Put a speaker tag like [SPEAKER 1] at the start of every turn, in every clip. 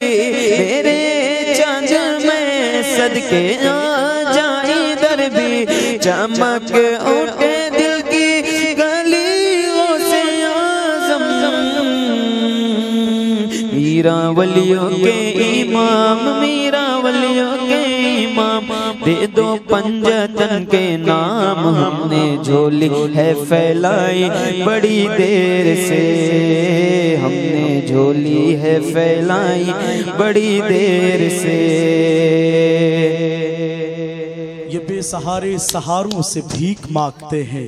[SPEAKER 1] मेरे चांद में सदके आ जाए दर भी चमक उठे दिल की गलियों से आज़म। मीरा वलियों के इमाम, मीरा वलियों के इमाम, दे दो पंजतन के नाम। हमने झोली है फैलाई बड़ी देर से, हमने झोली है फैलाई बड़ी देर से।
[SPEAKER 2] ये बेसहारे सहारों से भीख मांगते हैं,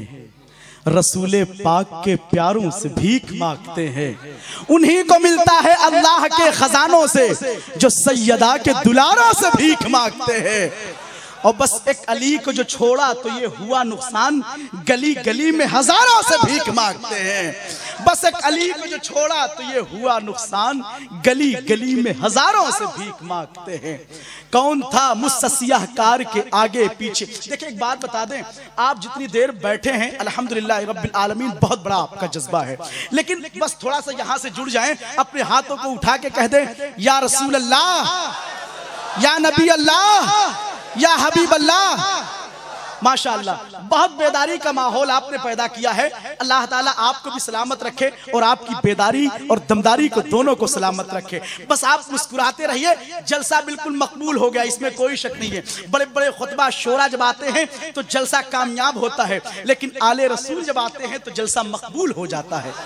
[SPEAKER 2] रसूले पाक के प्यारों से भीख मांगते हैं। उन्हीं को मिलता है अल्लाह के खजानों से जो सैयदा के दुलारों से भीख मांगते हैं। और बस एक अली को जो छोड़ा तो ये हुआ नुकसान, गली गली में हजारों से भीख मांगते हैं। बस एक अली को जो छोड़ा तो ये हुआ नुकसान, गली गली में हजारों से भीख मांगते हैं। कौन था मुस्सियाहकार के आगे पीछे। देखिए एक बात बता दें, आप जितनी देर बैठे हैं अल्हम्दुलिल्लाह रब्बिल आलमीन, बहुत बड़ा आपका जज्बा है, लेकिन बस थोड़ा सा यहाँ से जुड़ जाएं, अपने हाथों को उठा के कह दें या रसूल अल्लाह, या नबी अल्लाह, या हबीब अल्लाह। माशाअल्लाह, बहुत बेदारी का माहौल आपने पैदा किया है। अल्लाह ताला आपको भी सलामत रखे और आपकी बेदारी और दमदारी को दोनों को सलामत रखे। बस आप मुस्कुराते रहिए, जलसा बिल्कुल मकबूल हो गया, इसमें कोई शक नहीं है। बड़े बड़े खुतबा शोरा जब आते हैं तो जलसा कामयाब होता है, लेकिन आले रसूल जब आते हैं तो जलसा मकबूल हो जाता है।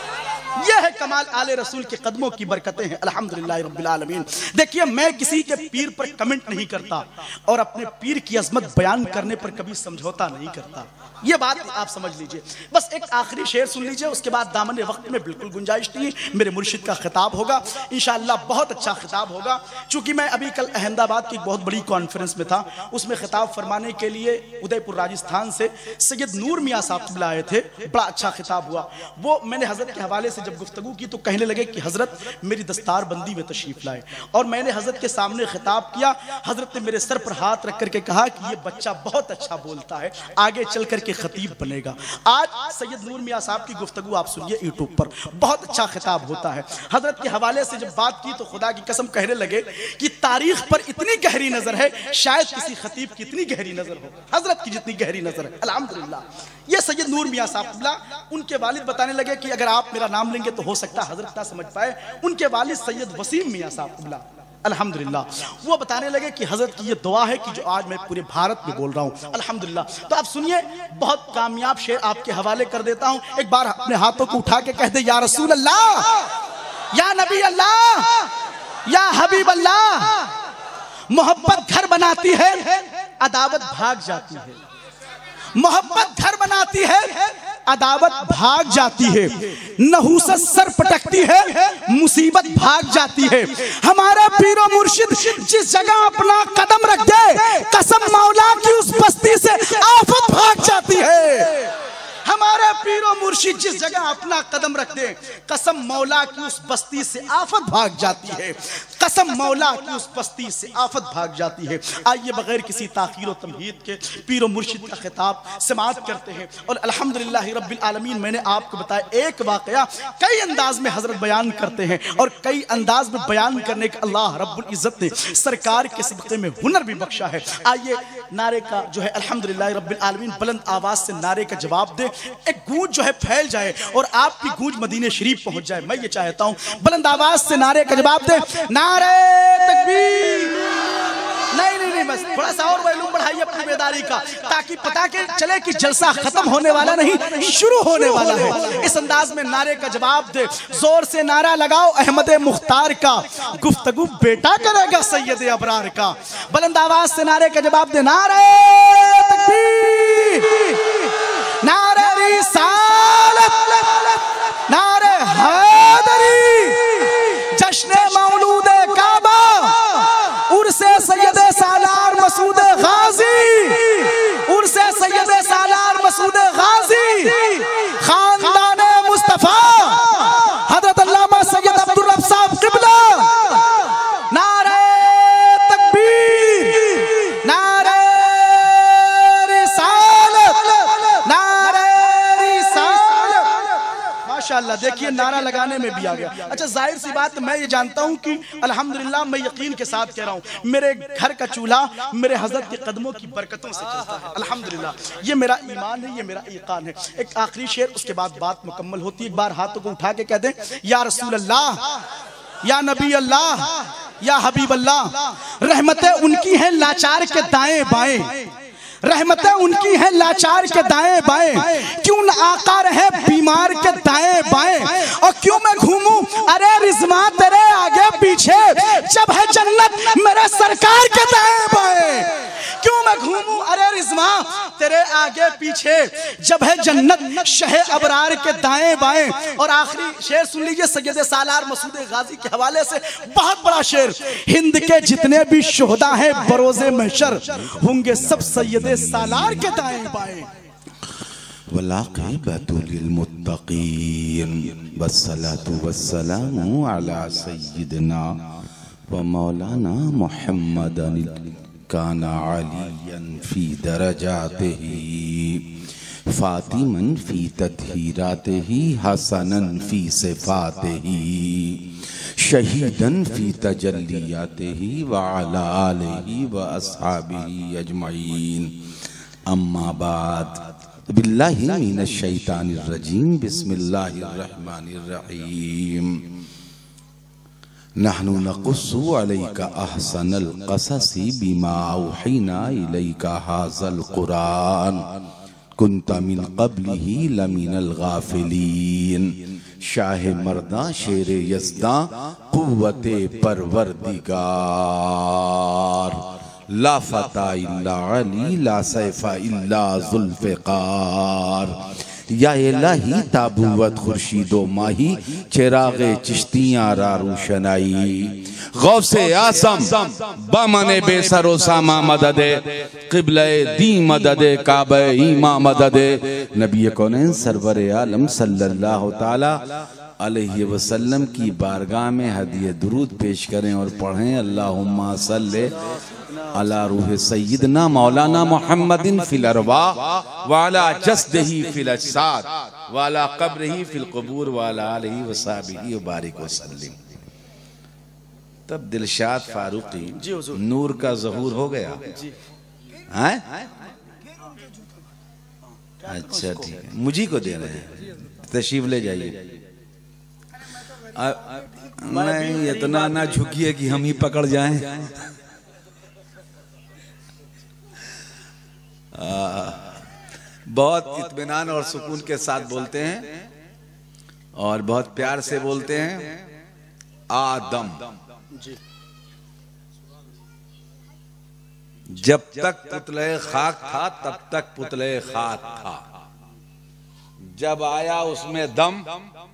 [SPEAKER 2] यह है कमाल आले रसूल के कदमों की बरकतें हैं अल्हम्दुलिल्लाह रब्बिल आलमीन। देखिए मैं किसी के पीर पर कमेंट नहीं करता और अपने पीर की अजमत बयान करने पर कभी समझौता नहीं करता, ये बात आप समझ लीजिए। बस एक आखिरी शेर सुन लीजिए, उसके बाद दामन वक्त में बिल्कुल गुंजाइश नहीं, मेरे मुर्शिद का खिताब होगा इंशाअल्लाह, बहुत अच्छा खिताब होगा। चूंकि मैं अभी कल अहमदाबाद की एक बहुत बड़ी कॉन्फ्रेंस में था, उसमें खिताब फरमाने के लिए उदयपुर राजस्थान से सैयद नूर मियाँ साहब आए थे, बड़ा अच्छा खिताब हुआ। वो मैंने हजरत के हवाले से जब गुफ्तगू की तो कहने लगे कि हजरत मेरी दस्तार बंदी में तशरीफ लाए, और मैंने हजरत के सामने खिताब किया। हजरत ने मेरे सर पर हाथ रख करके कहा कि ये बच्चा बहुत अच्छा बोलता है, आगे चल करके खतीब बनेगा। आज सैयद नूर मियाँ साहब की गुफ्तगू आप सुनिए यूट्यूब पर, बहुत अच्छा खिताब होता है। हजरत के हवाले से जब बात की तो खुदा की कसम कहने लगे कि तारीख पर इतनी गहरी नजर है, शायद किसी खतीब की इतनी गहरी नजर हो हजरत की जितनी गहरी नजर है। अल्हम्दुलिल्लाह, ये सैयद नूर मियाँ साहब, उनके वालिद बताने लगे कि अगर आप मेरा नाम लेंगे तो हो सकता है हजरत ना समझ पाए। उनके वालिद सैयद वसीम मियाँ साहब अल्हम्दुलिल्लाह, वो बताने लगे कि हजरत की ये दुआ है कि जो आज मैं पूरे भारत में बोल रहा हूँ अल्हम्दुलिल्लाह। तो आप सुनिए, बहुत कामयाब शेर आपके हवाले कर देता हूँ। एक बार अपने हाथों को उठा के कह दे या रसूल अल्लाह, या नबी अल्लाह, या हबीब अल्लाह। मोहब्बत घर बनाती है, अदावत भाग जाती है। मोहब्बत घर बनाती है, अदावत भाग जाती है। नहुसत सर पटकती है, मुसीबत भाग जाती है। हमारा पीरो मुर्शिद जिस जगह अपना कदम रख दे, कसम मौला की उस बस्ती से आफत भाग जाती है। हमारे पीरो मुर्शिद जिस जगह अपना कदम रख दे, कसम मौला की उस बस्ती से आफत भाग जाती है। कसम मौला की उस बस्ती से आफत भाग जाती है। आइए बगैर किसी ताखीर और तमहीद के पीरो मुर्शिद का खिताब समाअत करते हैं। और अल्हम्दुलिल्लाह रब्बिल आलमीन, मैंने आपको बताया एक वाकया कई अंदाज में हजरत बयान करते हैं, और कई अंदाज में बयान करने का अल्लाह रब्बुल इज्जत ने सरकार के सदक़े में हुनर भी बख्शा है। आइए नारे का जो है अल्हम्दुलिल्लाह रब्बिल आलमीन बुलंद आवाज से नारे का जवाब दे, एक गूंज जो है फैल जाए और आपकी गूंज मदीने शरीफ पहुंच जाए। मैं ये चाहता हूं बुलंद आवाज से नारे का जवाब दे, नारे तकबीर। नहीं नहीं नहीं, बस थोड़ा सा और वॉल्यूम बढ़ाइए अपनी बेदारी का, ताकि पता के चले कि जलसा खत्म होने वाला नहीं, शुरू होने वाला है। इस अंदाज में नारे का जवाब दे, जोर से नारा लगाओ अहमद मुख्तार का, गुफ्तगू बेटा करेगा सैयद अबरार का। बुलंद आवाज से नारे का जवाब दे, नारे तकबीर, नारे रिसालत, नारे हैदरी, जश्न मौलूद काबा, उर्से सैयद सालार मसूद गाजी, उर्से सैयद सालार मसूद गाजी, खानदान मुस्तफा हजरत अल्लामा सैयद अब्दुल रब साहब क़िबला। नारे तकबीर, नारे रिसालत, नारे रिसालत, देखिए नारा लगाने में भी आ गया। अच्छा जाहिर सी बात मैं ये जानता हूँ कि अल्हम्दुलिल्लाह मैं यकीन के साथ कह रहा हूँ, मेरे घर का चूल्हा मेरे हजरत के कदमों की बरकतों से चलता है अल्हम्दुलिल्लाह। ये मेरा ईमान है, ये मेरा ईकान है। एक आखिरी शेर, उसके बाद बात मुकम्मल होती है। एक बार हाथों को उठा के कह दें या रसूल अल्लाह, या नबी अल्लाह, या हबीब अल्लाह। रहमतें उनकी हैं लाचार के दाएं बाएं, रहमतें उनकी हैं लाचार के दाएं बाएं। क्यों न आका रहे बीमार के दाएं बाएं, और क्यों मैं घूमूं अरे रिज़वा तेरे आगे पीछे, जब है जन्नत मेरे सरकार के दाएं बाएं। क्यों मैं घूमूं अरे रिज़वा तेरे आगे पीछे, जब है जन्नत शहे अबरार के दाएं बाएं। और आखिरी शेर सुन लीजिए सैयद सालार मसूद गाजी के हवाले से, बहुत बड़ा शेर। हिंद के जितने भी शुहदा हैं बरोज़े महशर, होंगे सब सैयद सालार के दाएं बाएं।
[SPEAKER 3] वलाक़िबतु लिलमुत्तक़ीन वस्सलातु वस्सलामु अला सय्यिदिना व मौलाना मुहम्मदिन काना अलियन फी दरजातिही फातिमन फी तत्हीरातिही हसनन फी सिफातिही शहीदन फी तजल्लियातिही व अला आलिही व अस्हाबिही अजमईन। अम्मा बाद बिल्लाहि मिनश शैतानिर रजीम बिस्मिल्लाहिर रहमानिर रहीम। नहनु नक़ुस्सु अलैका अहसनल क़ससी बिमा औहीना इलैका हाज़ल क़ुरान कुन्ता मिन क़ब्लिही लमिनल गाफ़िलीन। शाह मर्दा शेर यज़दा क़ुव्वते परवरदिगार, ला फता इल्ला अली ला सैफा इल्ला ज़ुल्फ़िकार। या इलाही ताबूवत खुर्शीदो माही चिरागे चिश्तियाँ रा रोशनाई। गौसे आसम बमने बेसरो सामा मददे क़िबले दी मददे काबे ईमा मददे। नबी कौनैन सरवर आलम सल्लल्लाहु ताला अलैहि वसल्लम की बारगाह में हदिये दुरूद पेश करें और पढ़ें अल्लाहुम्मा सल्ले अला रूह सय्यदना मौलाना मुहम्मदिन फिल अरवाह व अला जस्दिही फिल अजसाद व अला क़ब्रिही फिल क़ुबूर व अला आलिही व सहबिही व बारिक व सल्लिम। तब दिलशाद फारूकी नूर का ज़हूर हो गया हैं? अच्छा ठीक है, मुझी को दे रहे हैं, तशरीफ ले जाइए। नहीं इतना ना झुकिए कि हम ही पकड़ जाएं। बहुत इत्मीनान और सुकून के साथ बोलते हैं और बहुत प्यार से बोलते हैं। आदम जब तक पुतले खाक था तब तक पुतले खाक था, जब आया उसमें दम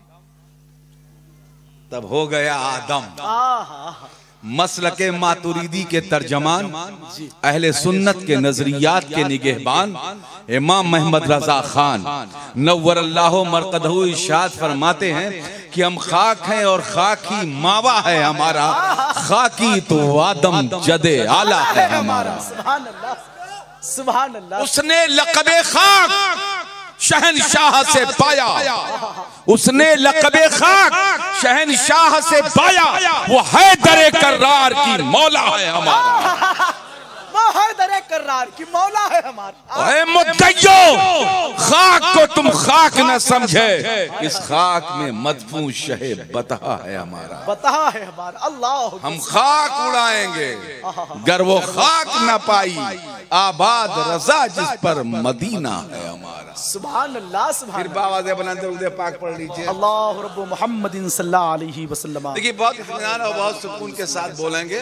[SPEAKER 3] तब हो गया आदम। मसलके मातुरीदी के तर्जमान, अहले सुन्नत के नजरियात के निगहबान इमाम मोहम्मद रजा खान नव्वरल्लाहु मरकदहू इरशाद फरमाते हैं कि हम खाक हैं और खाकी मावा है हमारा, खाकी तो आदम जदे आला है हमारा।
[SPEAKER 2] सुभान अल्लाह।
[SPEAKER 3] उसने लक़बे खाक शहनशाह से पाया, उसने लक़बे खाक शहनशाह से पाया, वो है दरे कर्रार की मौला है हमारा,
[SPEAKER 2] वो है दरे कर्रार की मौला है हमारा।
[SPEAKER 3] ऐ मुद्दइयो खाक को तुम खाक न समझे, इस खाक में मदफून शहे बता है हमारा,
[SPEAKER 2] बता है हमारा। अल्लाह
[SPEAKER 3] हम खाक उड़ाएंगे गर वो खाक न पाई, आबाद रजा जिस पर मदीना है हमारा।
[SPEAKER 2] सुभान अल्लाह। सुभान
[SPEAKER 3] फिर बावाज़े बुलंद उर्दे पाक पढ़ लीजिए।
[SPEAKER 2] अल्लाह रब्बु मुहम्मदिन सल्लल्लाहु अलैहि वसल्लम।
[SPEAKER 3] देखिए बहुत इत्मीनान और बहुत सुकून के साथ बोलेंगे,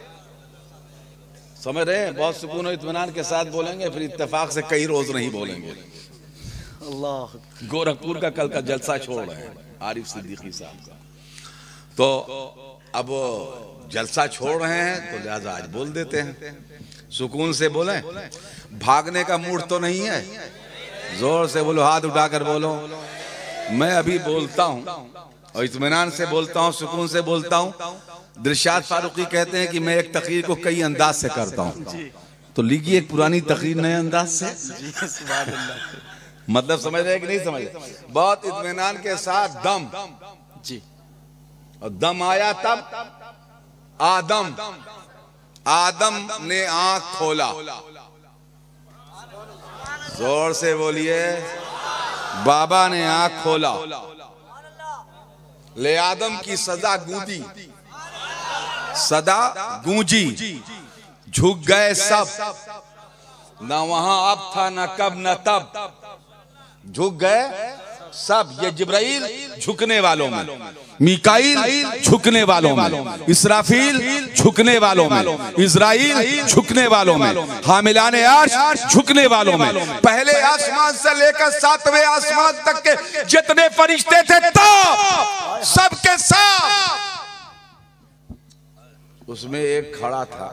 [SPEAKER 3] समझ रहे हैं? बहुत सुकून और इत्मीनान के साथ बोलेंगे, फिर इत्तेफाक से कई रोज नहीं बोलेंगे।
[SPEAKER 2] अल्लाह।
[SPEAKER 3] गोरखपुर का कल का जलसा छोड़ रहे हैं आरिफ सिद्दीकी साहब का, तो अब जलसा छोड़ रहे हैं तो लिहाजा आज बोल देते हैं। सुकून से बोलें, भागने का मूड तो नहीं है, जोर से बोलो, हाथ उठाकर बोलो। मैं अभी बोलता हूँ और इत्मीनान से बोलता हूँ, सुकून से बोलता हूँ। दिलशाद फारूकी कहते हैं कि मैं एक तकरीर को कई अंदाज से करता हूँ, तो लीजिए एक पुरानी तकरीर नए अंदाज से। मतलब समझ रहे कि नहीं समझ रहे? बहुत इत्मीनान के साथ दम
[SPEAKER 2] जी।
[SPEAKER 3] और दम आया तब आदम ने आंख खोला। जोर से बोलिए, बाबा ने आंख खोला। ले आदम की सदा गूंजी, सदा गूंजी, झुक गए सब, ना वहां अब था ना कब न तब, झुक गए सब। ये जिब्राइल झुकने वालों में, मीकाईल झुकने वालों में, इसराफील झुकने वालों में, इज़राइल झुकने वालों में, हामिलाने अर्श झुकने वालों में। पहले आसमान से लेकर 7वें आसमान तक के जितने फरिश्ते थे तो सबके सब, उसमें एक खड़ा था।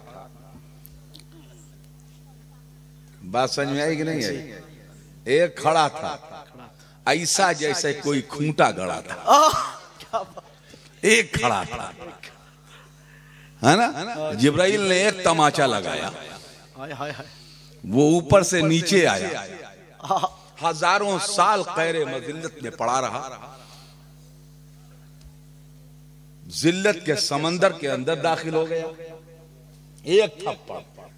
[SPEAKER 3] बात समझ में आई कि नहीं आई? एक खड़ा था ऐसा जैसे कोई खूंटा गड़ा था। एक खड़ा था, है ना? जिब्राइल ने एक तमाचा लगाया, वो ऊपर से नीचे आया, हजारों साल क़ैरे मज़िल्लत में पड़ा रहा, जिल्लत के समंदर के अंदर दाखिल हो गया। एक थप्पड़,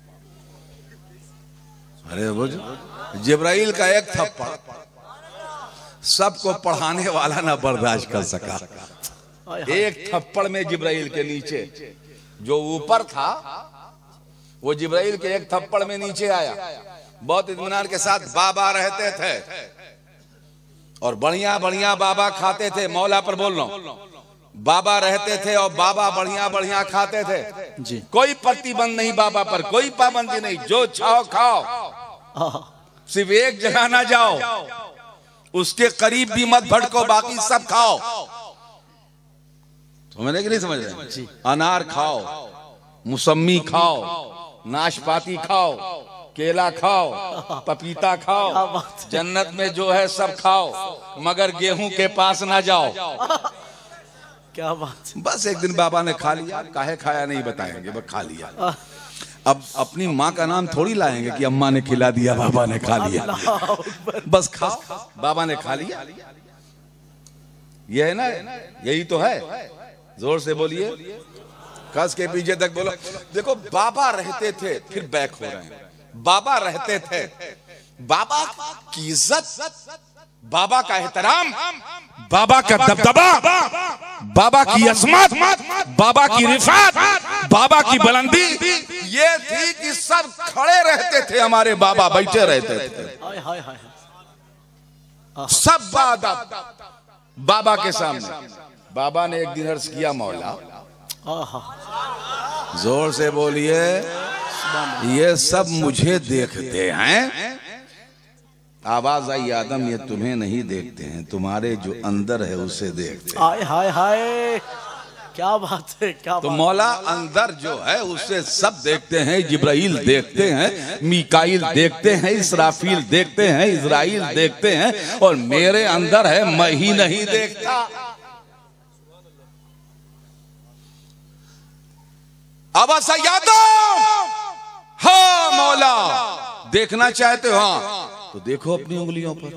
[SPEAKER 3] अरे वो जिब्राइल का एक थप्पड़ सबको पढ़ाने वाला ना बर्दाश्त कर सका। एक थप्पड़ में जिब्राइल के नीचे, जो ऊपर था वो जिब्राइल के एक थप्पड़ में नीचे आया। बहुत इत्मीनान के साथ बाबा रहते थे और बढ़िया बढ़िया बाबा खाते थे। मौला पर बोल रहा हूं, बाबा रहते थे और बाबा बढ़िया बढ़िया खाते थे जी। कोई प्रतिबंध नहीं बाबा पर, कोई पाबंदी नहीं, जो चाहो खाओ, सिर्फ एक जगह ना जाओ, उसके करीब भी मत भटको, बाकी सब खाओ। समझ कि नहीं समझ रहे? अनार खाओ, मौसमी खाओ, नाशपाती खाओ, केला खाओ, पपीता खाओ, जन्नत में जो है सब खाओ, मगर गेहूं के पास ना जाओ।
[SPEAKER 2] क्या बात।
[SPEAKER 3] बस एक दिन बाबा ने खा लिया, काहे खाया नहीं बताएंगे, बस खा लिया। अब अपनी माँ का नाम थोड़ी लाएंगे कि अम्मा ने खिला दिया, बाबा ने खा लिया। बस खाओ, बाबा ने खा लिया। ये है ना, यही तो है। जोर से बोलिए, कस के पीछे तक बोलो। देखो, बाबा रहते थे, फिर बैक हो रहे हैं। बाबा रहते थे, बाबा की इज्जत, बाबा का एहतराम, बाबा का दबदबा, बाबा की अज़मत, बाबा की रिफ़ात, बाबा की बुलंदी ये थी कि सब खड़े रहते थे, हमारे बाबा बैठे रहते थे। सब बाबा के सामने। बाबा ने एक दिन अर्ज किया, मौला, जोर से बोलिए, ये सब मुझे देखते हैं। आवाज आई, आदम ये तुम्हें नहीं देखते हैं, तुम्हारे जो अंदर है उसे देखते हैं।
[SPEAKER 2] हाय हाय हाय, क्या बात है, क्या
[SPEAKER 3] तो
[SPEAKER 2] बात।
[SPEAKER 3] मौला अंदर जो है उसे सब देखते हैं। जिब्राइल देखते हैं, मीकाईल देखते हैं, इसराफील देखते हैं, इज़राइल देखते हैं, और मेरे अंदर है, मैं ही नहीं देखता। अब हाँ मौला, देखना चाहते हो? हाँ तो देखो अपनी उंगलियों पर।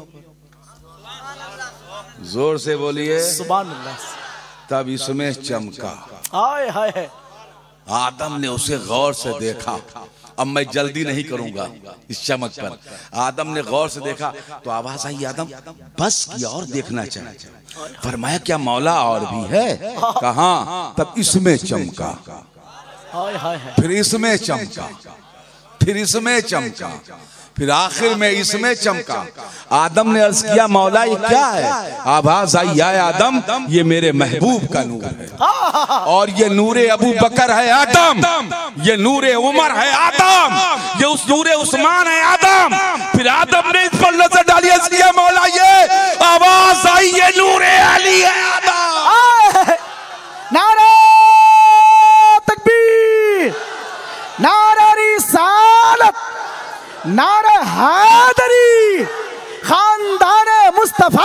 [SPEAKER 3] जोर से बोलिए,
[SPEAKER 2] सुभान अल्लाह।
[SPEAKER 3] तब इसमें चमका।
[SPEAKER 2] हाय हाय।
[SPEAKER 3] आदम ने उसे गौर से देखा। अब मैं जल्दी नहीं करूंगा इस चमक पर। आदम ने गौर से देखा तो आवाज आई, आदम बस की और देखना चाहिए। फरमाया, क्या मौला और भी है? कहा? तब इसमें चमका, फिर इसमें चमका, फिर इसमें चमका, फिर आखिर में इसमें चमका। आदम ने अर्ज किया, मौला ये क्या है? आवाज आई, या आदम, ये मेरे महबूब का नूर है, और ये नूरे अबू बकर है आदम, ये नूरे उमर है आदम, ये उस नूरे उस्मान है आदम। फिर आदम ने इस पर नजर डाली, अर्ज किया, मौला ये आवाज आई, ये नूरे अली है आदम।
[SPEAKER 2] नारे तकबीर, नारे रिसालत, नारे हैदरी, खानदान मुस्तफा।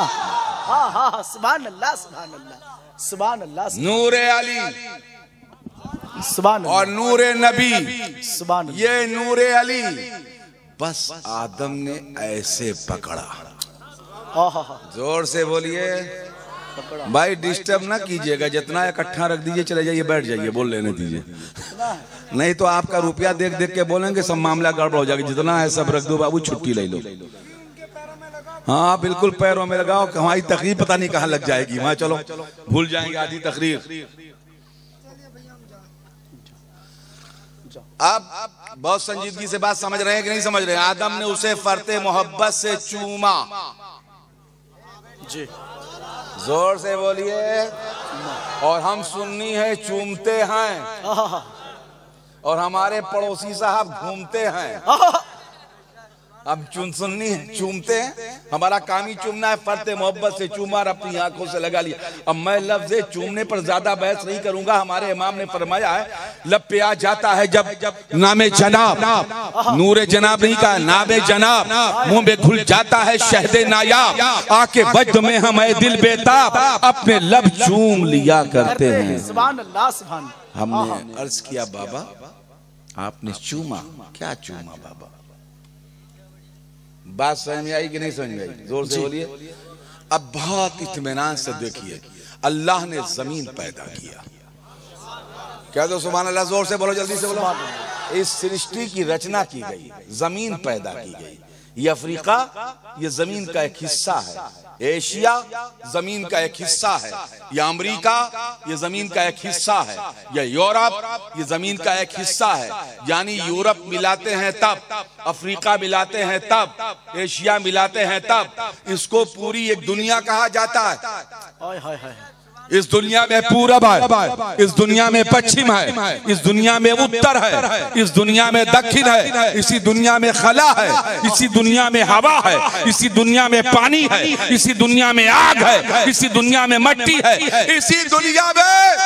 [SPEAKER 2] सुभान अल्लाह, सुभान अल्लाह, सुभान अल्लाह।
[SPEAKER 3] नूरे अली
[SPEAKER 2] सुभान
[SPEAKER 3] और नूरे नबी,
[SPEAKER 2] सुभान।
[SPEAKER 3] ये नूरे अली बस आदम ने ऐसे पकड़ा।
[SPEAKER 2] आहा,
[SPEAKER 3] जोर से बोलिए भाई, डिस्टर्ब ना कीजिएगा, जितना इकट्ठा रख दीजिए, चले जाइए, बैठ जाइए, बोल लेने दीजिए, नहीं तो आपका रुपया देख देख के बोलेंगे, सब मामला गड़बड़ हो जाएगा। जितना है सब रख दो बाबू, छुट्टी ले लो। हाँ बिल्कुल, पैरों में लगाओ, हमारी तकरीर पता नहीं कहाँ लग जाएगी वहां, चलो भूल जाएंगे आधी तकरीर। आप बहुत संजीदगी से बात समझ रहे हैं कि नहीं समझ रहे हैं? आदम ने उसे फरते मोहब्बत से चूमा।
[SPEAKER 2] जी
[SPEAKER 3] जोर से बोलिए। और हम सुन्नी है, चूमते हैं,
[SPEAKER 2] आहा,
[SPEAKER 3] और हमारे पड़ोसी साहब घूमते हैं। अब सुन्नी है, चूमते हैं, हमारा काम ही चूमना है, फरते मोहब्बत से चूमा और अपनी आंखों से लगा लिया। अब मैं लफ्ज़ चूमने पर ज्यादा बहस नहीं करूंगा। हमारे इमाम ने फरमाया है, लब पे आ जाता है जब नामे जनाब, नूरे जनाब नहीं कहा, नामे जनाब, मुंह में घुल जाता है शहदे नायाब, आके वज्द में हम है दिल बेताब, अपने लब चूम लिया करते हैं।
[SPEAKER 2] सुभान अल्लाह, सुभान।
[SPEAKER 3] हमने अर्ज किया, बाबा आपने चूमा, क्या चूमा बाबा? बात समझ में आई कि नहीं समझ में आई? जोर से बोलिए। अब बहुत इत्मीनान से देखिए, अल्लाह ने जमीन पैदा किया, क्या दो सुभान अल्लाह, जोर से बोलो, जल्दी से बोलो। इस सृष्टि की रचना की गई, जमीन पैदा की गई। ये अफ्रीका, ये जमीन का एक हिस्सा है। एशिया जमीन का एक हिस्सा है। या अमेरिका, ये जमीन का एक हिस्सा है। या यूरोप, ये जमीन का एक हिस्सा है। यानी यूरोप मिलाते हैं तब, अफ्रीका मिलाते हैं तब, एशिया मिलाते हैं तब, इसको पूरी एक दुनिया कहा जाता है।
[SPEAKER 2] हाय हाय हाय।
[SPEAKER 3] इस दुनिया में पूरब है, इस दुनिया में पश्चिम है, इस दुनिया में उत्तर है, इस दुनिया में दक्षिण है, इसी दुनिया में खला है, इसी दुनिया में हवा है, इसी दुनिया में पानी है, इसी दुनिया में आग है, इसी दुनिया में मिट्टी है, इसी दुनिया में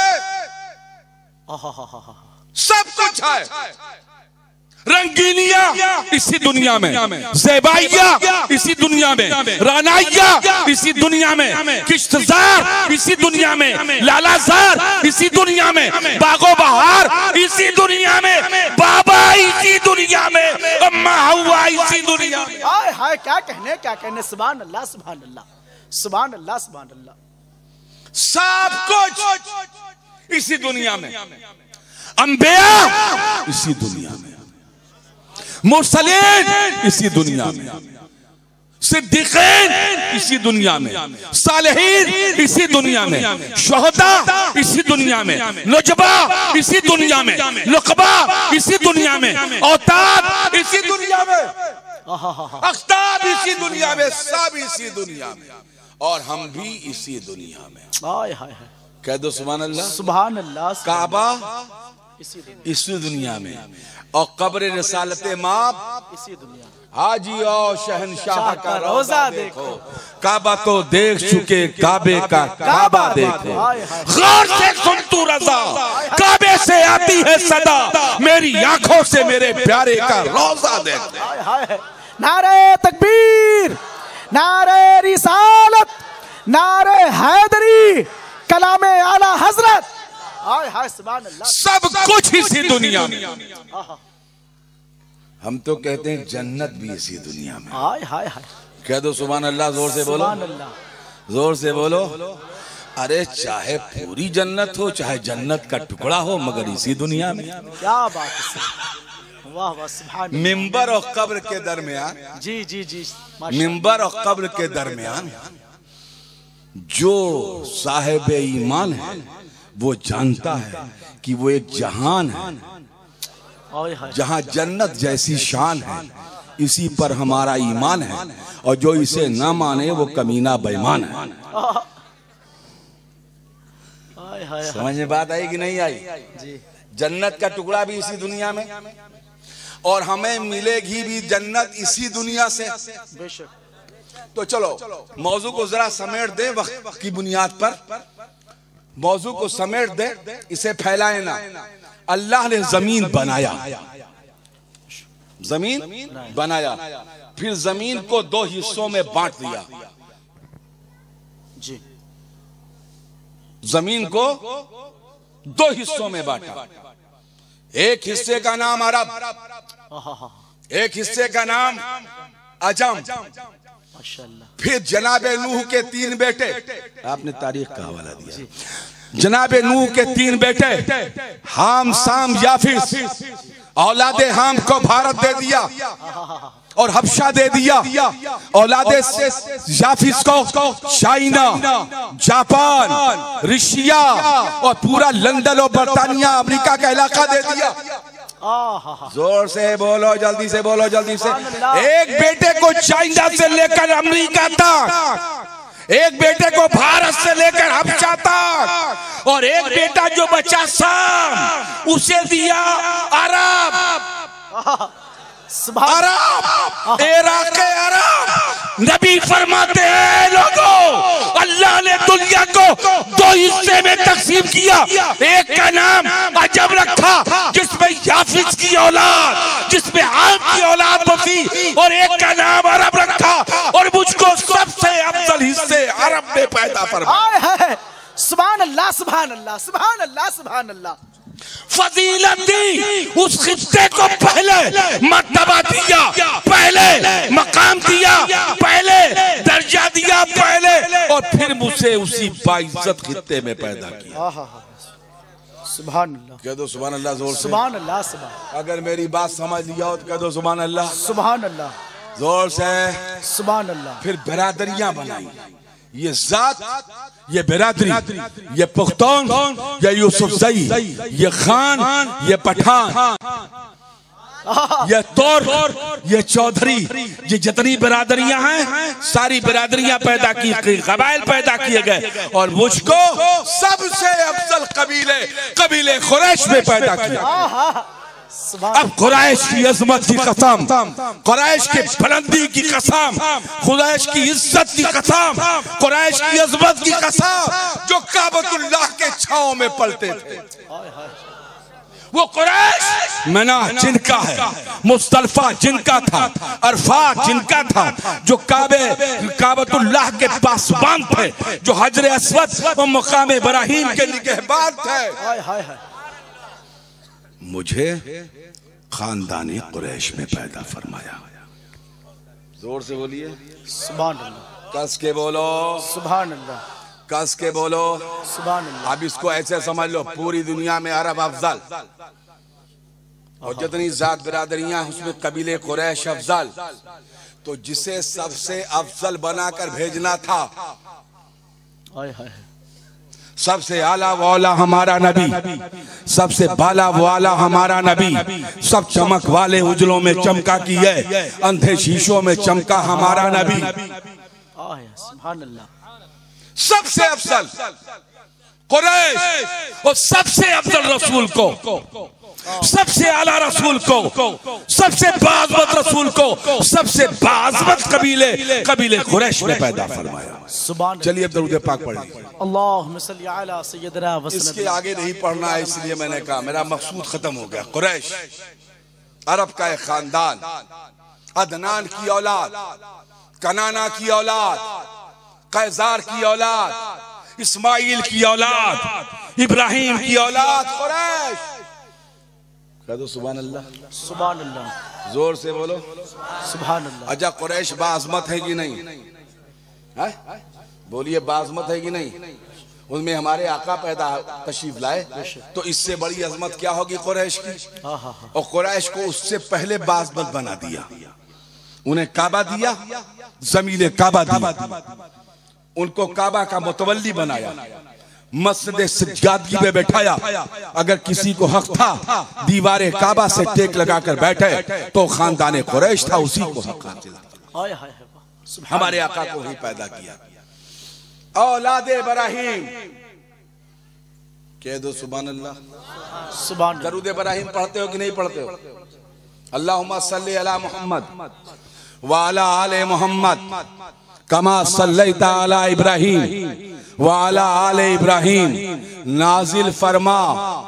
[SPEAKER 3] सब कुछ है। रंगीनिया इसी दुनिया में, ज़ेबाइया इसी दुनिया में, रानाइया इसी दुनिया में, किश्तजार इसी दुनिया में, लालाजार इसी दुनिया में, बागो बहार इसी दुनिया में, बाबा इसी दुनिया में, अम्मा हवा इसी दुनिया में।
[SPEAKER 2] हाय हाय, क्या कहने, सुभान अल्लाह, सुभान अल्लाह, सुभान अल्लाह, सुभान अल्लाह।
[SPEAKER 3] सब कुछ इसी दुनिया में, अंबिया इसी दुनिया में, मुरसलीन इसी दुनिया में, सिद्दीकीन इसी दुनिया में, सालिहीन इसी दुनिया में, शुहदा इसी दुनिया में, नुजबा इसी दुनिया में, लुकबा इसी दुनिया में, औताद इसी दुनिया में, अख्ताब इसी दुनिया में, सब इसी दुनिया में, और हम भी इसी दुनिया में।
[SPEAKER 2] हाय हाय हाय,
[SPEAKER 3] कह दो सुभान अल्लाह।
[SPEAKER 2] सुभान अल्लाह।
[SPEAKER 3] काबा
[SPEAKER 2] इसी
[SPEAKER 3] दुनिया में, और कब्र रिसालत माप
[SPEAKER 2] इसी दुनिया में।
[SPEAKER 3] हाजी और शहनशाह का
[SPEAKER 2] रोजा देखो,
[SPEAKER 3] काबा तो देख चुके, काबे का काबा देखो, गौर से सुन तू रज़ा, काबे से आती है सदा, मेरी आंखों से मेरे प्यारे का रोजा देखो।
[SPEAKER 2] नारे तकबीर, नारे रिसालत, नारे हैदरी, कलामे आला हजरत। हाय हाय, सुभान अल्लाह।
[SPEAKER 3] सब कुछ इसी दुनिया में। हम तो कहते हैं जन्नत भी इसी दुनिया में।
[SPEAKER 2] हाय हाय हाय,
[SPEAKER 3] कह दो सुभान अल्लाह, जोर से बोलो,
[SPEAKER 2] सुभान अल्लाह,
[SPEAKER 3] जोर से बोलो। अरे चाहे पूरी जन्नत हो, चाहे जन्नत का टुकड़ा हो, मगर इसी दुनिया में।
[SPEAKER 2] क्या बात है, वाह वाह, सुभान।
[SPEAKER 3] मिंबर और कब्र के दरमियान,
[SPEAKER 2] जी जी जी,
[SPEAKER 3] मिंबर और कब्र के दरमियान जो साहिब ईमान है, वो जानता है कि वो एक जहान है जहां जन्नत जैसी शान है, इसी पर हमारा ईमान है, और जो इसे न माने वो कमीना बेईमान है। समझ में बात आई कि नहीं आई? जन्नत का टुकड़ा भी इसी दुनिया में, और हमें मिलेगी भी जन्नत इसी दुनिया से। तो चलो मौजू को जरा समेट दे, वक्त की बुनियाद पर मौजू को समेट दे, इसे फैलाए ना। अल्लाह ने जमीन बनाया, जमीन बनाया, फिर जमीन को दो हिस्सों में बांट दिया।
[SPEAKER 2] जी,
[SPEAKER 3] जमीन को दो हिस्सों में बांटा। एक हिस्से का नाम अरब, एक हिस्से का नाम अजम,
[SPEAKER 2] माशाअल्लाह।
[SPEAKER 3] फिर जनाबे नूह के 3 बेटे, आपने तारीख का हवाला दिया, जनाबे नूह के 3 बेटे हाम, साम, याफिस। औलादे हाम को भारत दे दिया और हबशा दे दिया, औलादे याफिस को चाइना, जापान, रशिया और पूरा लंदन और बर्तानिया अमेरिका का इलाका दे दिया। जोर से बोलो, जल्दी से बोलो, जल्दी से। एक बेटे को चाइना से लेकर अमेरिका तक, एक बेटे को भारत से लेकर हबशा तक, और एक बेटा जो बचा साम उसे दिया अरब, इराक के अरब। नबी फरमाते हैं लोगों, अल्लाह ने दुनिया को 2 हिस्से में तकसीम किया। एक का नाम अजम रखा जिसमें याफिस की औलाद, जिसमें आम की औलाद बसी, और एक का नाम अरब रखा और मुझको सबसे अफजल हिस्से अरब में पैदा फरमाया।
[SPEAKER 2] सुभान अल्लाह, सुभान अल्लाह, सुभान अल्लाह, सुभान अल्लाह।
[SPEAKER 3] फजीलत दी उस खिस्से को, पहले मर्तबा दिया, पहले मकाम दिया, पहले दर्जा दिया, पहले, और फिर मुझे उसी बाइज्जत खित्ते में पैदा किया।
[SPEAKER 2] सुभान अल्लाह,
[SPEAKER 3] कह दो सुभान अल्लाह जोर से।
[SPEAKER 2] सुभान अल्लाह, सुभान।
[SPEAKER 3] अगर मेरी बात समझ लिया हो तो कह दो सुभान अल्लाह,
[SPEAKER 2] सुभान अल्लाह,
[SPEAKER 3] जोर से।
[SPEAKER 2] सुभान अल्लाह।
[SPEAKER 3] फिर बिरादरियां बनाई, ये जात, ये बिरादरी, ये पुख्तौन, ये यूसुफजई, ये खान, ये पठान, ये तौर, ये चौधरी, ये जितनी बिरादरियां हैं सारी बिरादरियां पैदा की, कबाइल पैदा किए गए, और मुझको सबसे अफजल कबीले कुरैश में पैदा किया। अब कुरैश की अजमत की कसम, कुरैश की बुलंदी की कसम, कुरैश की इज्जत की कसम, कुरैश की अजमत की कसम, जो काबतुल्लाह के छांव में पलते थे, वो कुरैश मना जिनका है, मुस्तल्फा जिनका था, अरफात जिनका था, जो काबतुल्लाह के पासबान थे, जो हजरे अस्वद और मकाम इब्राहिम के निगहबान थे। मुझे खानदानी कुरैश में पैदा फरमाया। जोर से बोलिए
[SPEAKER 2] सुभान अल्लाह,
[SPEAKER 3] कस के बोलो
[SPEAKER 2] सुभान अल्लाह,
[SPEAKER 3] कस के बोलो
[SPEAKER 2] सुभान अल्लाह।
[SPEAKER 3] अब इसको ऐसे समझ लो, पूरी दुनिया में अरब अफजल, और जितनी जात बिरादरियां उसमें कबीले कुरैश अफजल, तो जिसे सबसे अफजल बनाकर भेजना था, सबसे आला वाला हमारा नबी, सबसे बाला वाला हमारा नबी, सब चमक वाले उजलों में चमका की है, अंधे शीशों में चमका हमारा नबी।
[SPEAKER 2] सुभान अल्लाह।
[SPEAKER 3] सबसे अफजल कुरैश और सबसे अफजल रसूल को, सबसे आला रसूल को, सबसे बाज़मत रसूल को, सबसे बाज़मत कबीले कुरैश में पैदा फरमाया।
[SPEAKER 2] सुभान।
[SPEAKER 3] चलिए अब दरूद पाक पढ़िए।
[SPEAKER 2] अल्लाहुम्मा सल्ली अला सय्यदना व सल्लम।
[SPEAKER 3] इसके आगे नहीं पढ़ना है, इसलिए मैंने कहा मेरा मकसूद खत्म हो गया। कुरैश अरब का एक खानदान, अदनान की औलाद, कनाना की औलाद, कैजार की औलाद, इस्माइल की औलाद, इब्राहिम की औलाद, कुरैश। कह दो सुभान अल्लाह,
[SPEAKER 2] सुभान अल्लाह,
[SPEAKER 3] जोर से बोलो
[SPEAKER 2] सुभान अल्लाह।
[SPEAKER 3] अच्छा कुरैश बाज़मत है कि नहीं है? बोलिए बाज़मत है कि नहीं? उनमें हमारे आका पैदा तशरीफ लाए, तो इससे बड़ी अजमत क्या होगी कुरैश की? और कुरैश को उससे पहले बाज़मत बना दिया, उन्हें काबा दिया, ज़मीन काबा दिया, उनको काबा का मुतवल्ली बनाया, मस्जिद सज्जादगी में बैठाया। अगर किसी को हक था दीवारे काबा से टेक लगाकर बैठे तो खानदाने कुरैश था, उसी को हक हासिल था। हमारे आका को ही पैदा किया, औलादे इब्राहिम। कह दो सुभान अल्लाह,
[SPEAKER 2] सुभान।
[SPEAKER 3] दरूद इब्राहिम पढ़ते हो कि नहीं पढ़ते हो? अल्लाहुम्मा सल्ली अला मुहम्मद व अला आले मुहम्मद कमा सल्लैता अला इब्राहिम व अला आले इब्राहिम। नाजिल फरमा,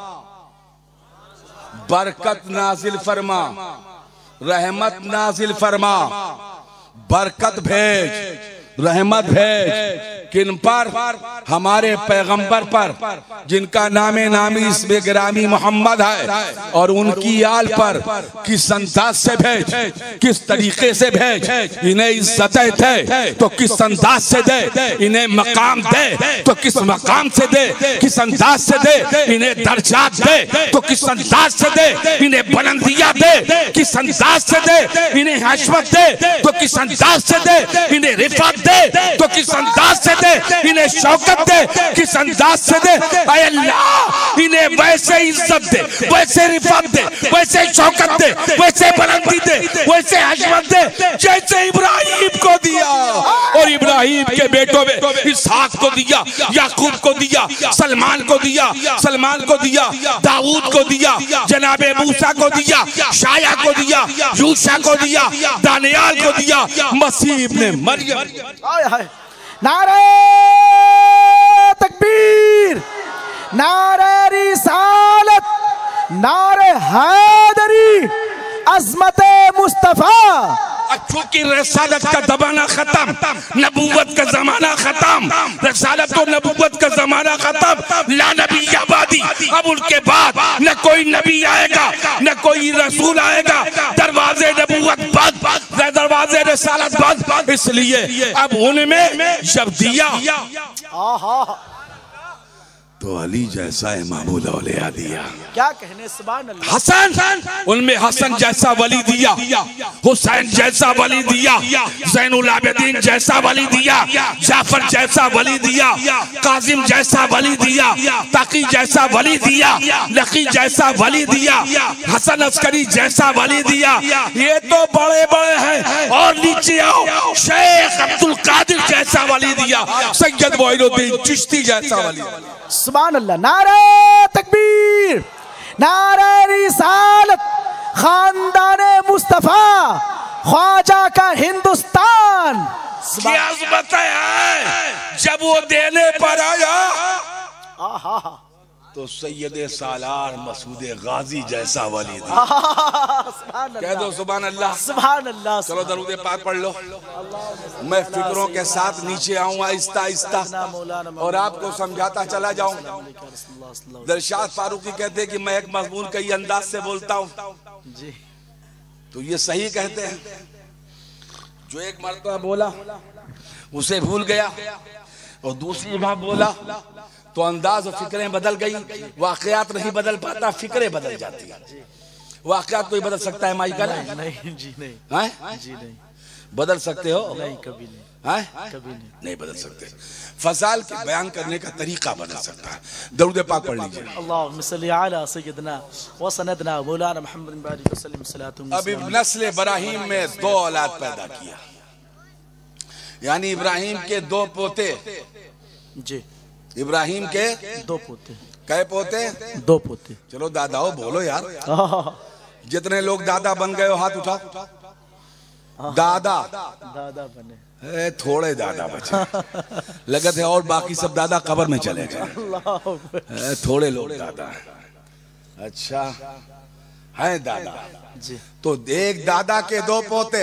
[SPEAKER 3] बरकत नाजिल फरमा, रहमत नाजिल फरमा, बरकत भेज, रहमत भेज, किन पर? हमारे पैगंबर पर, जिनका नामे नामी इसमें गिरामी मोहम्मद है, और उनकी आल पर किस अंदाज से भेज, किस तरीके से भेज, इन्हें इज्जत दे तो किस अंदाज से दे, इन्हें मकाम दे तो किस मकाम से दे, किस अंदाज से दे, इन्हें दर्जात दे तो किस अंदाज से दे, इन्हें बुलंदियां दे किस अंदाज से दे, इन्हें हशमत दे तो किस अंदाज से दे, इन्हें रिफत दे तो किस अंदाज से दे, इन्हें शौकत दे किस अंदाज से दे। ऐ अल्लाह, इन्हें वैसे इज्जत दे, वैसे रिफत दे, वैसे शौकत दे, वैसे बुलंदी दे, वैसे हशमत दे जैसे इब्राहिम को दिया, और इब्राहिम के बेटों में इसहाक को दिया, याकूब को दिया, सलमान को दिया, सलमान को दिया, दाऊद को दिया, जनाबे मूसा को दिया, शाया को दिया, यूशा को दिया, दानियाल को दिया, मसीह इब्ने मरियम।
[SPEAKER 2] नारे तकबीर, नारे रिसालत, नारे हैदरी, अज़मत मुस्तफा।
[SPEAKER 3] चूंकि रसालत का जमाना खत्म, नबूवत का जमाना खत्म, रसालत और नबूवत का जमाना खत्म, ला नबी आबादी, अब उनके बाद न कोई नबी आएगा, न कोई रसूल आएगा, दरवाजे नबूवत बंद, दरवाजे रसालत बंद। इसलिए अब उनमें जब दिया तो अली जैसा इमामुल औलिया दिया।
[SPEAKER 2] क्या कहने, सुभान अल्लाह।
[SPEAKER 3] हसन, उनमें हसन जैसा वली दिया, हुसैन जैसा वली दिया, ज़ैनुल आबिदीन जैसा वली दिया, जाफर जैसा वली दिया, काजिम जैसा वली दिया, ताकी जैसा वली दिया, लकी जैसा वली दिया, हसन अस्करी जैसा वली दिया। ये तो बड़े बड़े हैं, और नीचे आओ, शेख अब्दुल कादिर जैसा वली दिया, सैयद मोइनुद्दीन चिश्ती जैसा वली।
[SPEAKER 2] सुभान अल्लाह। नारे तकबीर, नारे रिसालत, खानदाने मुस्तफा, ख्वाजा का हिंदुस्तान।
[SPEAKER 3] क्या बताया जब वो देने पर आया तो सैयदे सालार मसूद गाजी जैसा वली दिया। कह दो सुभान अल्लाह,
[SPEAKER 2] सुभान अल्लाह।
[SPEAKER 3] चलो दरूद पाक पढ़ लो। मैं फिक्रों के साथ नीचे आऊँ आहिस्ता आहिस्ता, और आपको समझाता चला जाऊं। दिलशाद फारूकी कहते कि मैं एक मजमून कई अंदाज से बोलता हूँ, तो ये सही कहते हैं। जो एक मर्तबा बोला उसे भूल गया, और दूसरी बार बोला तो अंदाज और फिक्रें बदल गई। वाकयात नहीं बदल पाता, फिक्रें बदल जाती है। वाकयात कोई बदल सकता है माइकल?
[SPEAKER 2] नहीं जी, नहीं
[SPEAKER 3] है
[SPEAKER 2] जी, नहीं
[SPEAKER 3] बदल सकते हो?
[SPEAKER 2] नहीं, कभी नहीं,
[SPEAKER 3] है
[SPEAKER 2] कभी नहीं,
[SPEAKER 3] नहीं बदल सकते। फजाल के बयान करने का तरीका बदल सकता है। दरूद पाक पढ़ लीजिए।
[SPEAKER 2] अल्लाहुम्मा सल्ली अला सय्यदना व सनदना मौलाना मुहम्मद बिन बारिक वसल्लम सलातुम।
[SPEAKER 3] अब नस्ल इब्राहिम में दो औलाद पैदा किया, यानी इब्राहिम के दो पोते।
[SPEAKER 2] जी,
[SPEAKER 3] इब्राहिम के
[SPEAKER 2] दो पोते।
[SPEAKER 3] कै पोते?
[SPEAKER 2] दो पोते।
[SPEAKER 3] चलो दादाओ बोलो यार, जितने लोग दादा बन गए हो हाथ उठा। दादा
[SPEAKER 2] दादा बने,
[SPEAKER 3] थोड़े दादा बचे, लगत है और बाकी सब दादा कब्र में चले गए। थोड़े लोग दादा हैं। अच्छा है दादा
[SPEAKER 2] जी।
[SPEAKER 3] तो एक दादा के दो पोते।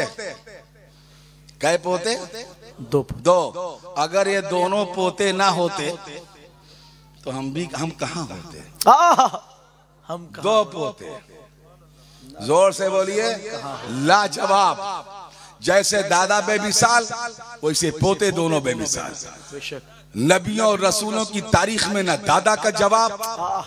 [SPEAKER 3] कै पोते?
[SPEAKER 2] दो पोते।
[SPEAKER 3] दो। अगर ये दोनों पोते ना होते तो हम कहाँ होते?
[SPEAKER 2] हम कहाँ?
[SPEAKER 3] दो पोते। जोर से बोलिए, लाजवाब। जैसे दादा बेमिसाल, वैसे पोते दोनों बेमिसाल। नबियों और रसूलों की तारीख में ना दादा का जवाब,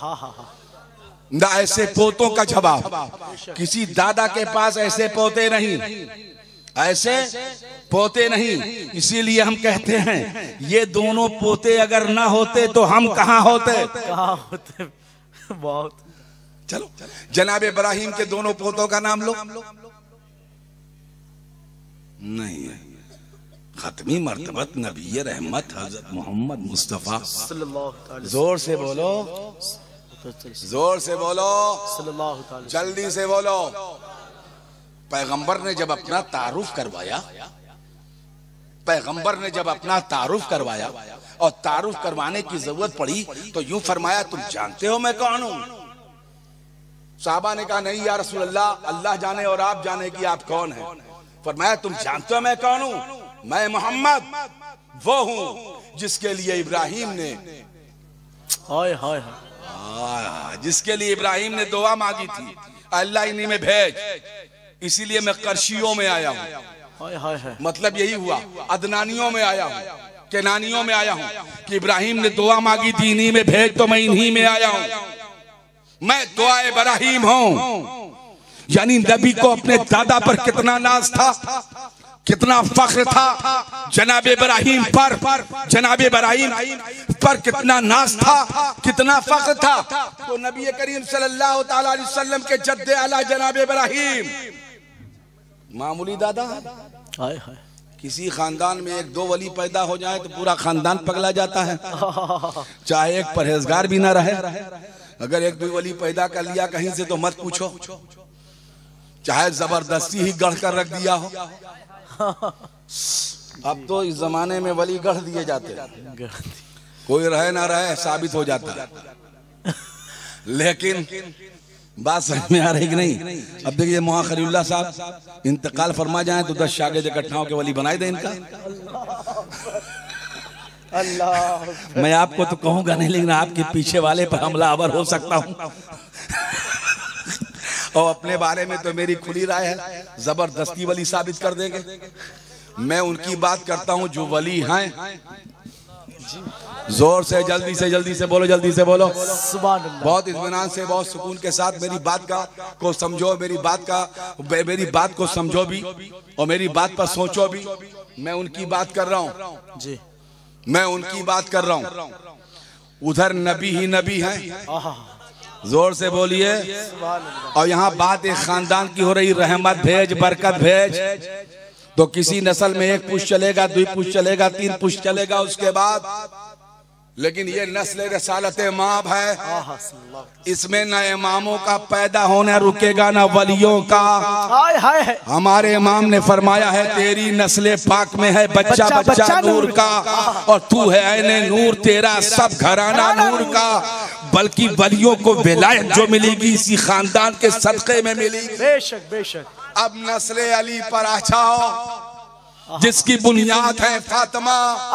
[SPEAKER 3] ना ऐसे पोतों का जवाब। किसी दादा के पास ऐसे पोते नहीं, ऐसे पोते नहीं। इसीलिए हम कहते हैं ये दोनों पोते अगर ना होते तो हम कहाँ होते?
[SPEAKER 2] कहाँ होते? बहुत।
[SPEAKER 3] चलो जनाब इब्राहिम के दोनों पोतों का नाम लो। नहीं, खत्मी मर्तबत नबी रहमत हजरत मोहम्मद मुस्तफा। जोर से बोलो, जोर से बोलो, जल्दी से बोलो। पैगंबर ने जब अपना तारुफ करवाया, पैगंबर ने जब अपना तारुफ करवाया और तारुफ करवाने की जरूरत पड़ी तो यूं फरमाया, तुम जानते हो मैं कौन हूं? साहबा ने कहा नहीं या रसूल अल्लाह, अल्लाह जाने और आप जाने कि आप कौन हैं। फरमाया तुम जानते हो मैं कौन हूं? मैं मोहम्मद, वो हूं जिसके लिए इब्राहिम ने
[SPEAKER 2] हाय हाय
[SPEAKER 3] जिसके लिए इब्राहिम ने दुआ मांगी थी, अल्लाह इन्हीं में भेज, इसीलिए मैं करशियों में आया हूँ।
[SPEAKER 2] हाय हाय हाय।
[SPEAKER 3] मतलब यही हुआ, अदनानियों में आया हूँ, केनानियों में आया हूँ कि इब्राहिम ने दुआ मांगी थी, इन्हीं में भेज तो मैं इन्हीं में आया हूँ। मैं दुआ इब्राहिम हूँ। यानी नबी को अपने दादा पर कितना नाज था, कितना फख्र था, जनाब इब्राहिम पर, जनाब इब्राहिम पर कितना नाज था, कितना फख्र था। तो नबी करीम सल्लल्लाहु ताला अलैहि वसल्लम के जद्दे आला जनाब इब्राहिम मामूली दादा है।
[SPEAKER 2] हाय हाय।
[SPEAKER 3] किसी खानदान में एक दो वली पैदा हो जाए तो पूरा खानदान पगला जाता है, चाहे एक परहेजगार भी ना रहे। अगर एक दो वली पैदा कर लिया कहीं से तो मत पूछो, चाहे जबरदस्ती ही गढ़ कर रख दिया हो। अब तो इस जमाने में वली गढ़ दिए जाते हैं, कोई रहे ना रहे साबित हो जाता है। लेकिन बात समझ में आ रही कि नहीं? अब देखिए मोहा खलीलुल्लाह साहब इंतकाल फरमा जाए तो 10 शागिर्द इकट्ठा होकर वली बनाई दे इनका।
[SPEAKER 2] अल्लाह,
[SPEAKER 3] मैं आपको तो कहूंगा नहीं, लेकिन आपके पीछे वाले पर हमलावर हो सकता हूं। और अपने बारे में तो मेरी खुली राय है, जबरदस्ती वली साबित कर देंगे। मैं उनकी बात करता हूं जो वली हैं। जोर से जल्दी से बोलो, जल्दी से बोलो।
[SPEAKER 2] सुभान अल्लाह।
[SPEAKER 3] बहुत इत्मीनान से, बहुत सुकून के साथ मेरी बात को समझो, मेरी बात को समझो भी और मेरी बात पर सोचो भी। मैं उनकी बात कर रहा हूँ
[SPEAKER 2] जी,
[SPEAKER 3] मैं उनकी बात कर रहा हूँ। उधर नबी ही नबी हैं, जोर से बोलिए। और यहाँ बात एक खानदान की हो रही, रहमत भेज, बरकत भेज। तो किसी नस्ल में एक पुष्ट चलेगा, 2 पुष्ट चलेगा, 3 पुष्ट चलेगा उसके बाद, लेकिन ये नस्ल रसालत माब है, इसमें न इमामों का पैदा होना रुकेगा न वलियों का।
[SPEAKER 2] हाय हाय।
[SPEAKER 3] हमारे इमाम ने फरमाया है तेरी नस्ल पाक में है बच्चा बच्चा नूर का, और तू है ऐने नूर, तेरा सब घराना नूर का। बल्कि वलियों को विलायत जो मिलेगी इसी खानदान के सदक़े में मिलेगी।
[SPEAKER 2] बेशक बेशक।
[SPEAKER 3] अब नस्ल अली पर आ जाओ, जिसकी बुनियाद है फातिमा।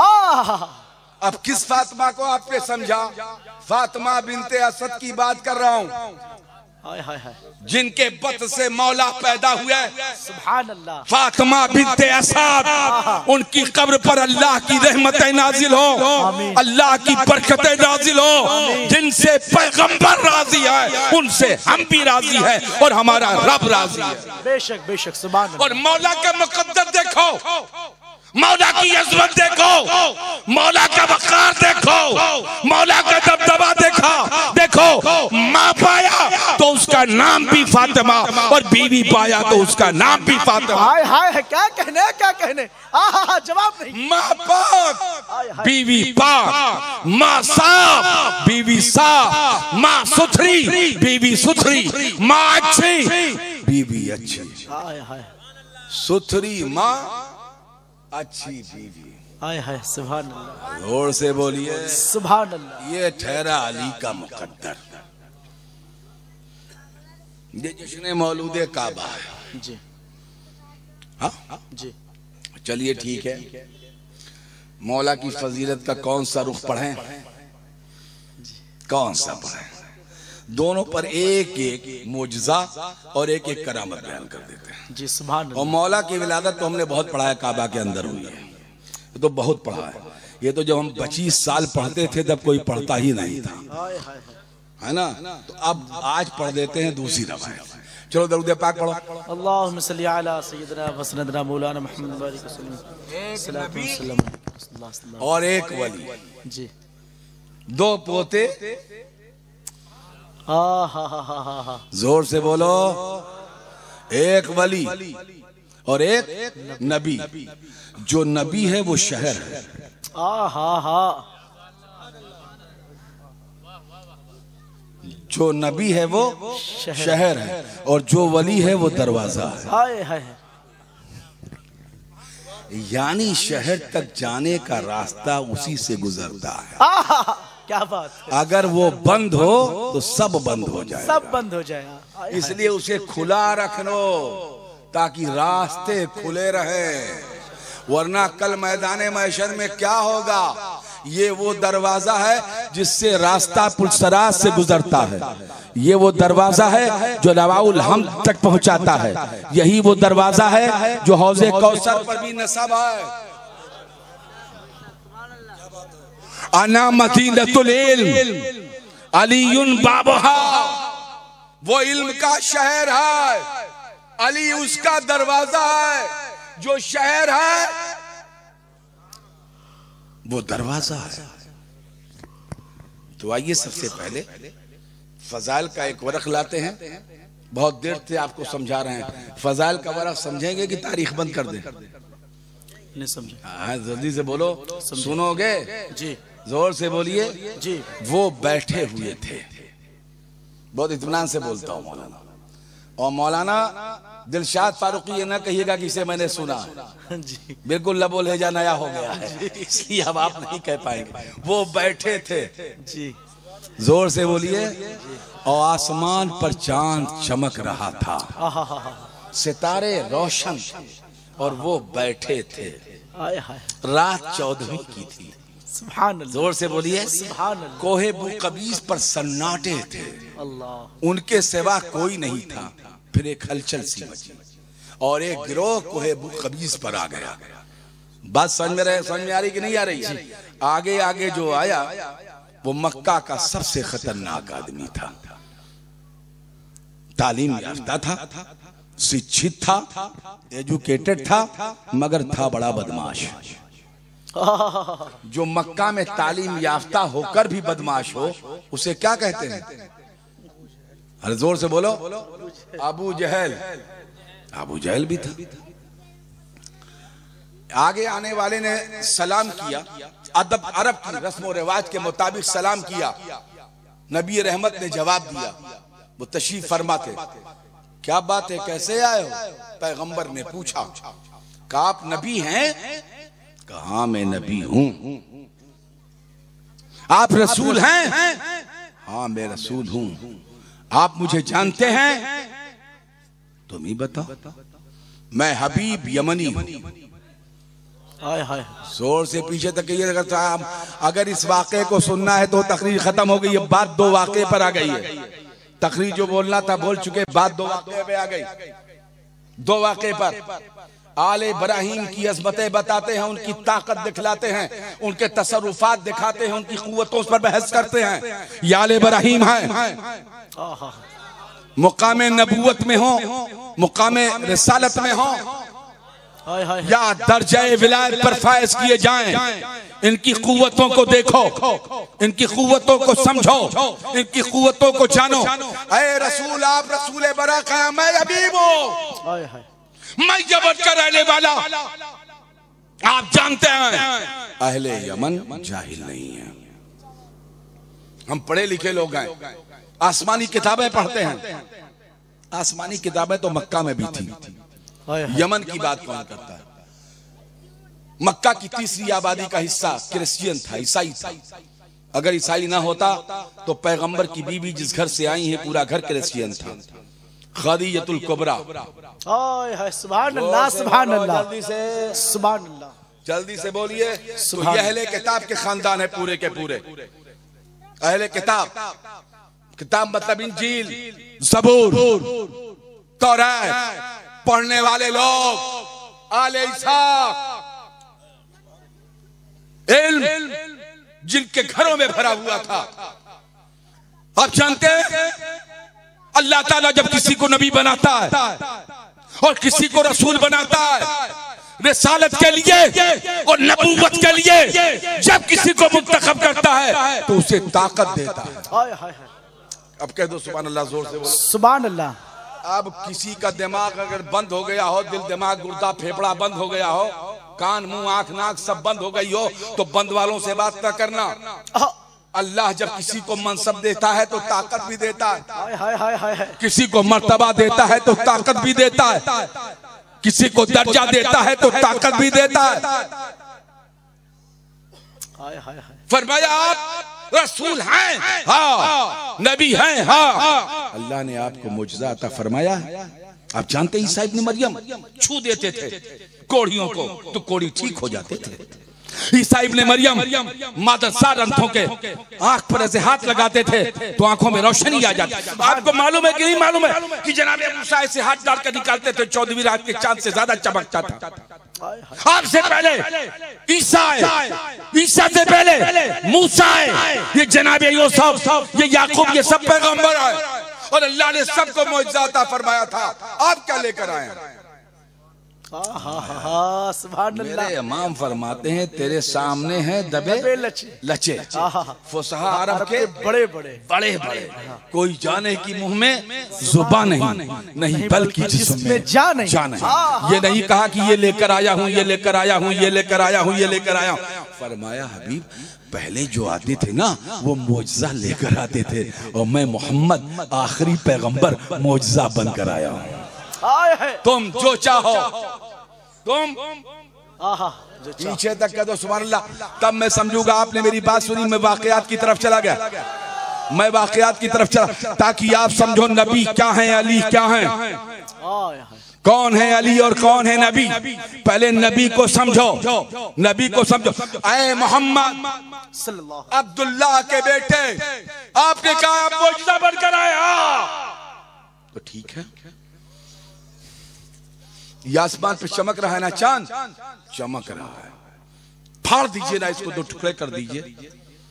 [SPEAKER 3] अब किस फातिमा को आपने समझा? फातिमा बिनते असद की बात कर रहा हूँ,
[SPEAKER 2] हाय हाय हाय।
[SPEAKER 3] जिनके बत से मौला पैदा हुए।
[SPEAKER 2] सुभान अल्लाह।
[SPEAKER 3] फातिमा बिनते असद, उनकी कब्र पर अल्लाह की रहमतें नाजिल हो, अल्लाह की बरकतें नाजिल हो। जिनसे पैगंबर राजी है उनसे हम भी राजी है और हमारा रब राजी है।
[SPEAKER 2] बेशक बेशक। सुभान अल्लाह।
[SPEAKER 3] और मौला का मुकद्दर देखो, मौला की अज़मत देखो, मौला का वक़ार देखो, मौला का दबदबा देखो। माँ पाया तो उसका नाम भी फातिमा, और बीवी पाया तो उसका नाम भी फातिमा।
[SPEAKER 2] हाय हाय। क्या कहने, क्या कहने। जवाब नहीं।
[SPEAKER 3] माँ पाक, बीवी पाक, माँ साफ, बीवी साफ, माँ सुथरी, बीवी सुथरी, माँ अच्छी, बीवी अच्छी।
[SPEAKER 2] हाय हाय।
[SPEAKER 3] सुथरी माँ, अच्छी बीवी।
[SPEAKER 2] हाय हाय। सुभान अल्लाह।
[SPEAKER 3] जोर से बोलिए
[SPEAKER 2] सुभान अल्लाह।
[SPEAKER 3] ये ठहरा अली का मुकद्दर, ये जश्न मौलूदे काबा है
[SPEAKER 2] जी।
[SPEAKER 3] हाँ
[SPEAKER 2] जी।
[SPEAKER 3] चलिए ठीक है, मौला की फजीलत का कौन सा रुख पढ़ें, कौन सा पढ़ें? दोनों पर एक एक मोजज़ा और एक एक करामत बयान कर देते हैं
[SPEAKER 2] जी। सुभान
[SPEAKER 3] और मौला की विलादत तो हमने बहुत पढ़ा है, काबा के अंदर हुई है, ये तो बहुत पढ़ा है। ये तो जब हम 25 साल पढ़ते थे तब कोई पढ़ता ही नहीं था, है ना? तो अब आज पढ़ देते हैं दूसरी रवायत। चलो दरूद पाक पढ़ो।
[SPEAKER 2] अल्लाहुम्मा सल्ली अला सय्यिदना व सय्यिदना मौलाना मुहम्मद व आलिहि वसल्लम।
[SPEAKER 3] और एक वली
[SPEAKER 2] जी।
[SPEAKER 3] 2 पोते। जोर से बोलो। एक वली और एक नबी। जो नबी है वो शहर है, जो नबी है वो शहर है, और जो वली है वो दरवाजा है।
[SPEAKER 2] हाय हाय।
[SPEAKER 3] यानी शहर तक जाने का रास्ता उसी से गुजरता है।
[SPEAKER 2] क्या बात है।
[SPEAKER 3] अगर वो बंद हो तो सब बंद हो जाए,
[SPEAKER 2] सब बंद हो जाएगा।
[SPEAKER 3] इसलिए उसे खुला रख लो ताकि रास्ते खुले रहे। वरना कल मैदान महशर में क्या होगा। ये वो दरवाजा है जिससे रास्ता पुलसराज से गुजरता है, ये वो दरवाजा है जो लवाउल हम्द तक पहुंचाता है, यही वो दरवाजा है जो हौज़े कौसर पर भी नसब है। अना मदीनतुल इल्म अलीयुन बाबहा, वो इल्म का शहर है, अली उसका दरवाजा है, जो शहर है वो दरवाजा है। तो आइए सबसे पहले फजाइल का एक वर्क लाते हैं। बहुत देर से आपको समझा रहे हैं, फजाइल का वर्क समझेंगे कि तारीख बंद कर दें?
[SPEAKER 2] नहीं समझे।
[SPEAKER 3] हाँ जल्दी से बोलो, सुनोगे
[SPEAKER 2] जी,
[SPEAKER 3] जोर से बोलिए
[SPEAKER 2] जी।
[SPEAKER 3] वो बैठे हुए थे, बहुत इत्मीनान से बोलता हूँ मौलाना, और मौलाना दिलशाद फारूकी ये ना कहिएगा कि इसे मैंने सुना
[SPEAKER 2] जी,
[SPEAKER 3] बिल्कुल लबो लहजा नया हो गया है, इसलिए अब आप नहीं कह पाएंगे। वो बैठे थे
[SPEAKER 2] जी,
[SPEAKER 3] जोर से बोलिए, और आसमान पर चांद चमक रहा था, सितारे रोशन, और वो बैठे थे।
[SPEAKER 2] आय हाय,
[SPEAKER 3] रात 14वीं की थी।
[SPEAKER 2] सुभान अल्लाह,
[SPEAKER 3] जोर से बोलिए,
[SPEAKER 2] सुभान अल्लाह,
[SPEAKER 3] कोहे बुकबीस पर सन्नाटे थे,
[SPEAKER 2] अल्लाह,
[SPEAKER 3] उनके सिवा कोई नहीं था। फिर एक हलचल सी मची और एक गिरोह कोहे बुकबीस पर आ गया। बात समझ में आ रही कि नहीं आ रही है? आगे आगे जो आया वो मक्का का सबसे खतरनाक आदमी था, तालीम याफ्ता था, शिक्षित था, एजुकेटेड था, मगर था बड़ा बदमाश। जो मक्का में तालीम याफ्ता होकर भी बदमाश हो उसे क्या कहते हैं? अरे जोर से बोलो, अबू जहल। अबू जहल भी था। आगे आने वाले ने सलाम किया, अदब अरब की रस्म और रिवाज के मुताबिक सलाम किया। नबी रहमत ने जवाब दिया, वो तशरीफ फरमा थे। क्या बात है, कैसे आए हो? पैगंबर ने पूछा, कहा आप नबी हैं? कहा मैं नबी हूं। आप रसूल हैं? हाँ मैं रसूल हूं। आप मुझे जानते हैं? तुम ही बताओ। मैं हबीब यमनी हूं।
[SPEAKER 2] हाय हाय,
[SPEAKER 3] जोर से पीछे तक ये अगर इस वाक़े को सुनना है तो तकरीर खत्म हो गई, अब बात दो वाक़े पर आ गई है। तकरीर जो बोलना था बोल चुके, बात दो वाक़े पे आ गई। दो वाक़े पर आले इब्राहिम की अज़मतें बताते हैं, उनकी ताकत दिखलाते हैं, उनके तसर्रुफात दिखाते हैं, उनकी कुव्वतों पर बहस करते हैं। ये आले इब्राहिम है, मुकामे नबूवत में हो, मुकामे रिसालत में हो, या दर्जाए विलायत पर फायज किए जाएं। इनकी कुव्वतों को देखो, इनकी कुव्वतों को समझो, इनकी कुव्वतों को जानो। ऐ रसूल, आप रसूल बरक हैं, मैं हबीब हूं, मैं जबर का रहने वाला। आप जानते हैं अहले यमन जाहिल नहीं है, हम पढ़े लिखे लोग हैं, आसमानी किताबें पढ़ते हैं। आसमानी किताबें तो मक्का में भी थी, यमन की बात कौन करता है? मक्का की तीसरी आबादी का हिस्सा क्रिश्चियन था, ईसाई था। अगर ईसाई ना होता तो पैगंबर की बीवी जिस घर से आई है पूरा घर क्रिश्चियन था, खदीजतुल कुबरा।
[SPEAKER 2] सुभान अल्लाह, सुभान अल्लाह, जल्दी से सुभान अल्लाह,
[SPEAKER 3] जल्दी से बोलिए। तो ये अहले किताब के खानदान है पूरे के पूरे। अहले किताब, किताब मतलब इंजील, ज़बूर, तौरात पढ़ने वाले लोग, आले ईसा, इल्म जिनके घरों में भरा हुआ था। आप जानते हैं अल्लाह ताला जब किसी को नबी बनाता है और किसी को रसूल बनाता है, रिसालत के लिए और नबूवत के लिए जब किसी को मुंतखब करता है तो उसे ताकत देता है। अब कह दो सुभान अल्लाह, जोर से बोलो
[SPEAKER 2] सुभान अल्लाह।
[SPEAKER 3] अब किसी का दिमाग अगर बंद हो गया हो, दिल दिमाग गुर्दा फेफड़ा बंद हो गया हो, कान मुंह आंख नाक सब बंद हो गई हो, तो बंद वालों से बात न करना। अल्लाह जब किसी को मनसब देता है तो ताकत भी देता है, किसी को मर्तबा देता है तो ताकत भी देता है, किसी को दर्जा देता है तो ताकत भी देता है। फरमाया आप रसूल हैं, हाँ, नबी हैं, हाँ। अल्लाह ने आपको मुजज़ा अता फरमाया है, आप जानते ईसा इब्न मरियम छू देते थे कोढ़ियों को तो कोढ़ी ठीक हो जाते थे। ईसा इब्न मरियम मादरसार अंधों के आंख पर ऐसे हाथ लगाते थे तो आंखों में रोशनी आ जाती। आपको मालूम है कि नहीं मालूम है कि जनाब मूसा ऐसे हाथ डालकर निकालते थे 14वीं रात के चांद से ज्यादा चमकता था। आपसे पहले ईसा आए, ईसा से पहले मूसा आए, ये जनाब यूसुफ, ये याकूब, ये सब पैगंबर आए और अल्लाह ने सबको मुअज्जा अता फरमाया था। आप क्या लेकर आए? मेरे इमाम फरमाते हैं तेरे सामने हैं दबे लचे फुसहा अरब के बड़े बड़े कोई जाने की मुंह में जुबान नहीं बल्कि जिस्म में जान है। ये नहीं कहा कि ये लेकर आया हूँ, ये लेकर आया हूँ, ये लेकर आया हूँ, ये लेकर आया हूँ। फरमाया हबीब पहले जो आते थे ना वो मुअज्जा लेकर आते थे और मैं मोहम्मद आखिरी पैगंबर मुअज्जा बनकर आया हूँ। तुम जो चाहो तुम पीछे तक कह दो सुभान अल्लाह, तब मैं समझूंगा आपने मेरी बात सुनी। मैं वाकयात की तरफ चला गया, मैं वाकयात की तरफ चला ताकि आप समझो नबी क्या है, अली क्या है, कौन है अली और कौन है नबी। पहले नबी को समझो, नबी को समझो। ऐ मोहम्मद अब्दुल्लाह के बेटे, आपने कहा आप मुअज्जा बनकर आया तो ठीक है। ये आसमान पे चमक रहा है ना, चांद चमक रहा है, फाड़ दीजिए ना इसको, 2 टुकड़े कर दीजिए।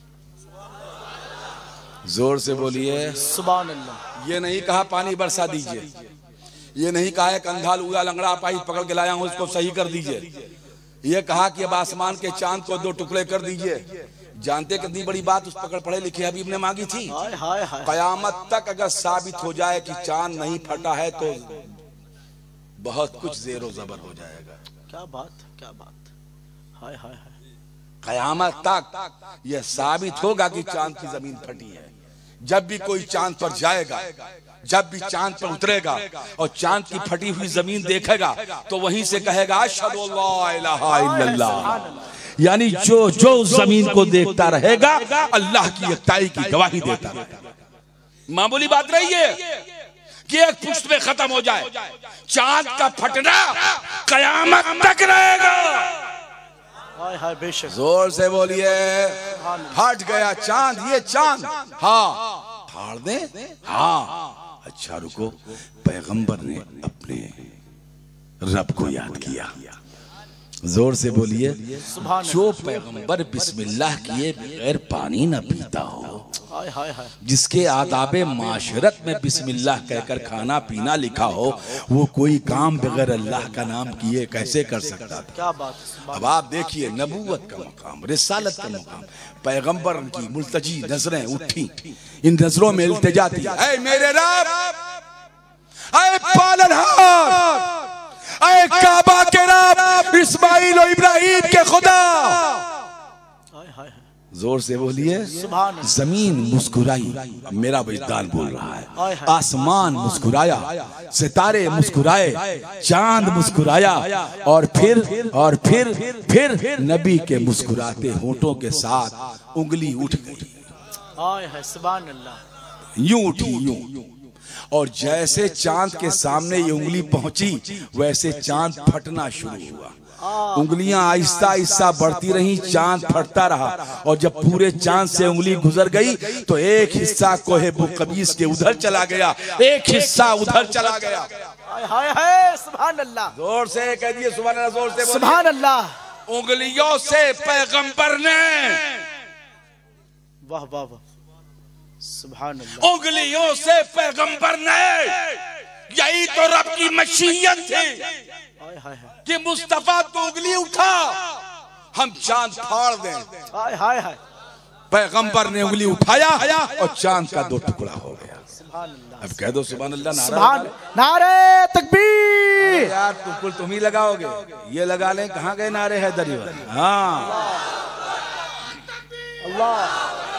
[SPEAKER 3] जोर से बोलिए सुभान अल्लाह। ये नहीं कहा पानी बरसा दीजिए, ये नहीं कहा एक अंधा लुआ लंगड़ा पाई पकड़ के लाया हूं उसको सही कर दीजिए। ये कहा कि अब आसमान के चांद को 2 टुकड़े कर दीजिए। जानते कितनी बड़ी बात उस पकड़ पढ़े लिखे हबीब ने मांगी थी। कयामत तक अगर साबित हो जाए कि चांद नहीं फटा है तो बहुत कुछ ज़ेरो ज़बर हो जाएगा। क्या बात, क्या बात, हाय हाय हाय। कयामत तक यह साबित होगा कि चांद की जमीन फटी है। जब भी कोई चांद पर जाएगा, जब भी चांद पर उतरेगा और चांद की फटी हुई जमीन देखेगा तो वहीं से कहेगा अशहदु अल्ला इलाहा इल्लल्लाह। यानी जो जो जमीन को देखता रहेगा अल्लाह की यकताई की गवाही देता रहेगा। मामूली बात रही है कि एक पुष्ट में खत्म हो जाए, चांद का फटना कयामत तक रहेगा। हाय हाय बेशक, जोर से बोलिए फट गया चांद, ये चांद हाँ फाड़ दे, हाँ अच्छा रुको। पैगंबर ने अपने रब को याद किया। जोर से बोलिए जो पैगंबर बिस्मिल्लाह किए बगैर पानी न पीता हो, जिसके आदाबे माशरत में बिस्मिल्लाह कहकर खाना पीना लिखा हो, वो कोई काम बगैर अल्लाह का नाम किए कैसे कर सकता था। क्या बात। अब आप देखिए नबूवत का मकाम, रिसालत का मकाम, पैगंबर की मुल्तजी नजरें उठी, इन नजरों में इल्तिजा थी, ऐ मेरे रब, ऐ पालनहार, ऐ काबा के रब, इस्माइल और इब्राहिम के खुदा। जोर से बोलिए जमीन मुस्कुराई, मेरा विजदान बोल रहा है। आसमान मुस्कुराया, सितारे मुस्कुराए, चांद मुस्कुराया और फिर नबी के मुस्कुराते होठों के साथ उंगली उठ गई। सुभान अल्लाह। यूं उठी यूं, और जैसे चांद के सामने ये उंगली पहुंची वैसे चांद फटना शुरू हुआ। उंगलियां आहिस्ता आहिस्ता बढ़ती रही, चांद फटता रहा और जब पूरे चांद से उंगली गुजर गई तो एक हिस्सा कोहे बुकबीस के उधर चला गया, एक हिस्सा उधर चला गया। हाय हाय सुभान अल्लाह। जोर से कह दिए सुभान अल्लाह, जोर से सुभान अल्लाह। उंगलियों से पैगंबर ने, वाह वाह वाह, सुभान अल्लाह, उंगलियों से पैगंबर ने, यही तो रब की मशीयत थी कि मुस्तफा तो उंगली उठा हम चांद फाड़ दें। हाय हाय हाय। पैगंबर ने उंगली उठाया और चांद का 2 टुकड़ा हो गया। अब कह दो सुभान अल्लाह। सुभान, नारे तकबीर। यार तुकुल तुम ही लगाओगे, ये लगा लें। कहाँ गए नारे हैदरी वाले? हाँ अल्लाह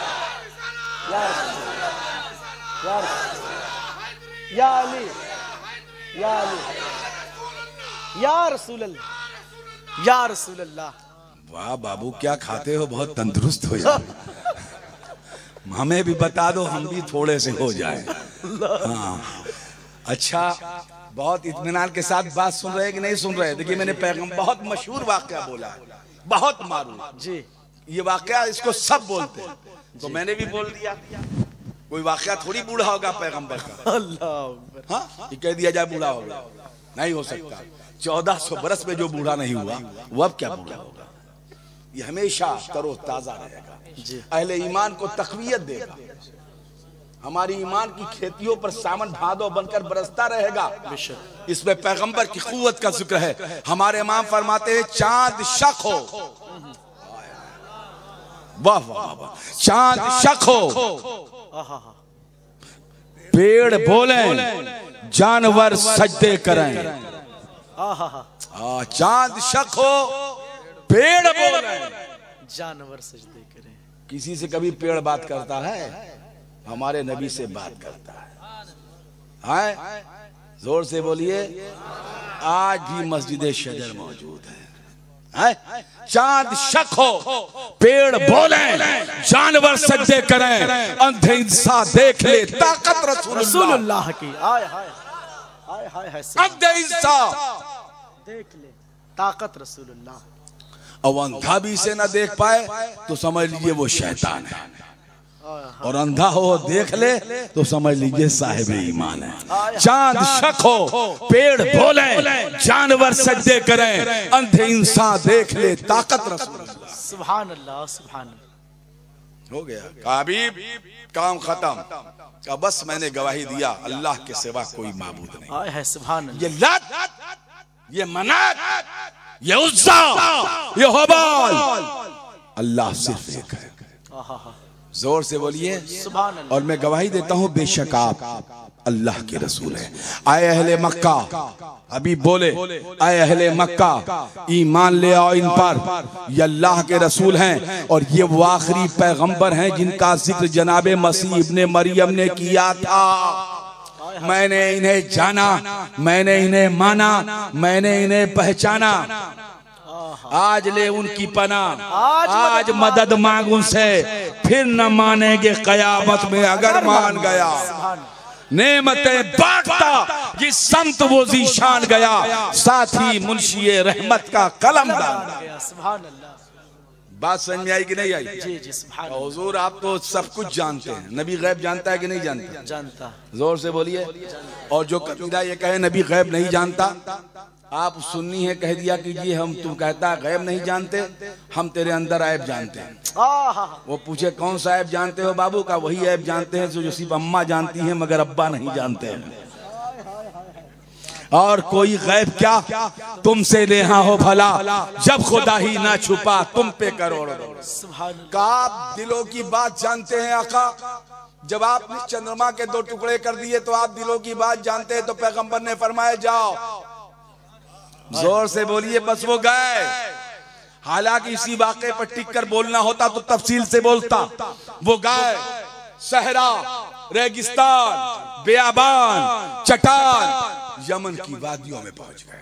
[SPEAKER 3] या अली या अली या रसूल अल्लाह या रसूल अल्लाह। वाह बाबू क्या खाते हो, बहुत तंदुरुस्त हो जाए। हमें भी बता दो, हम भी थोड़े से हो जाए। हाँ अच्छा बहुत इत्मीनान के साथ बात सुन रहे हैं कि नहीं सुन रहे? देखिए मैंने पैगंबर बहुत मशहूर वाकया बोला है, बहुत मारूफ जी। ये वाकया इसको सब बोलते हैं, तो मैंने भी बोल दिया। कोई वाकया थोड़ी बूढ़ा होगा पैगंबर का। अल्लाह, हाँ, ये कह दिया जाए बूढ़ा होगा, नहीं हो सकता। 1400 बरस में जो बूढ़ा नहीं हुआ वो अब क्या बूढ़ा होगा? ये हमेशा तरो ताजा रहेगा, अहले ईमान को तक़वियत देगा, हमारी ईमान की खेतियों पर सावन भादो बनकर बरसता रहेगा। इसमें पैगंबर की कुव्वत का जिक्र है। हमारे इमाम फरमाते हैं चांद शक हो, वाह वाह वाह, चांद शक हो, पेड़ बोले, जानवर सजदे करें। चांद शक हो, पेड़ बोले, जानवर सजदे करें। किसी से कभी पेड़ बात करता है? हमारे नबी से बात करता है। जोर से बोलिए, आज भी मस्जिद शजर मौजूद है। चांद शक हो, पेड़ बोले, जानवर सजदे करें, अंधे इंसान देख ले ताकत रसूलुल्लाह की। अंधे इंसान देख ले ताकत रसूलुल्लाह। अब अंधा भी इसे ना देख पाए तो समझ लीजिए वो शैतान है, और अंधा हो देख ले तो समझ लीजिए साहिब ईमान है। चांद शक हो, पेड़ बोले, जानवर सजदे करें, अंधे इंसान देख ले ताकत रसूलुल्लाह। सुभान अल्लाह, सुभान अल्लाह। हो गया काबीब, काम खत्म। अब बस मैंने गवाही दिया अल्लाह के सिवा कोई माबूद नहीं है। सुभान अल्लाह। ये लत, ये मनात, ये उज़्ज़ा, ये हुबाल, अल्लाह सिर्फ एक है। जोर से बोलिए सुभान अल्लाह। और मैं गवाही देता हूँ बेशक आप अल्लाह के रसूल हैं। आए अहले मक्का, अभी बोले, आए अहले मक्का, ईमान ले आओ इन पर, ये अल्लाह के रसूल हैं और ये वो आखिरी पैगंबर हैं जिनका जिक्र जनाबे मसीह इब्ने मरियम ने किया था। मैंने इन्हें जाना, मैंने इन्हें माना, मैंने इन्हें पहचाना। आज ले उनकी पना, आज मदद मांग उनसे, फिर न मानेंगे कयामत में अगर मान गया। नेमतें बांटता ये संत वो जीशान गया, साथी मुंशी रहमत का कलम डाल। सुभान अल्लाह। बात समझ में आई कि नहीं आई? जी जी सुभान अल्लाह। हुजूर आप तो सब कुछ जानते हैं, नबी गैब जानता है कि नहीं जानता? जानता। जोर से बोलिए। और जो कबीरा ये कहे नबी गैब नहीं जानता, आप सुन्नी है कह दिया कीजिए हम, तुम कहता है गैब नहीं जानते, हम तेरे अंदर ऐब जानते हैं। वो पूछे कौन सा ऐब जानते हो बाबू का? वही ऐब जानते हैं जो सिर्फ अम्मा जानती हैं मगर अब्बा नहीं जानते हैं। और कोई गैब क्या तुमसे नेहा हो भला, जब खुदा ही ना छुपा तुम पे करोड़। का आप दिलों की बात जानते हैं आका? जब आपने चंद्रमा के 2 टुकड़े कर दिए तो आप दिलों की बात जानते हैं, तो पैगंबर ने फरमाया जाओ। जोर से बोलिए, बस वो गए। हालांकि इसी वाक़े पर टिक कर बोलना होता तो तफसील से बोलता। वो गए, सहरा, रेगिस्तान, बेयाबान, चट्टान, यमन की वादियों में पहुंच गए।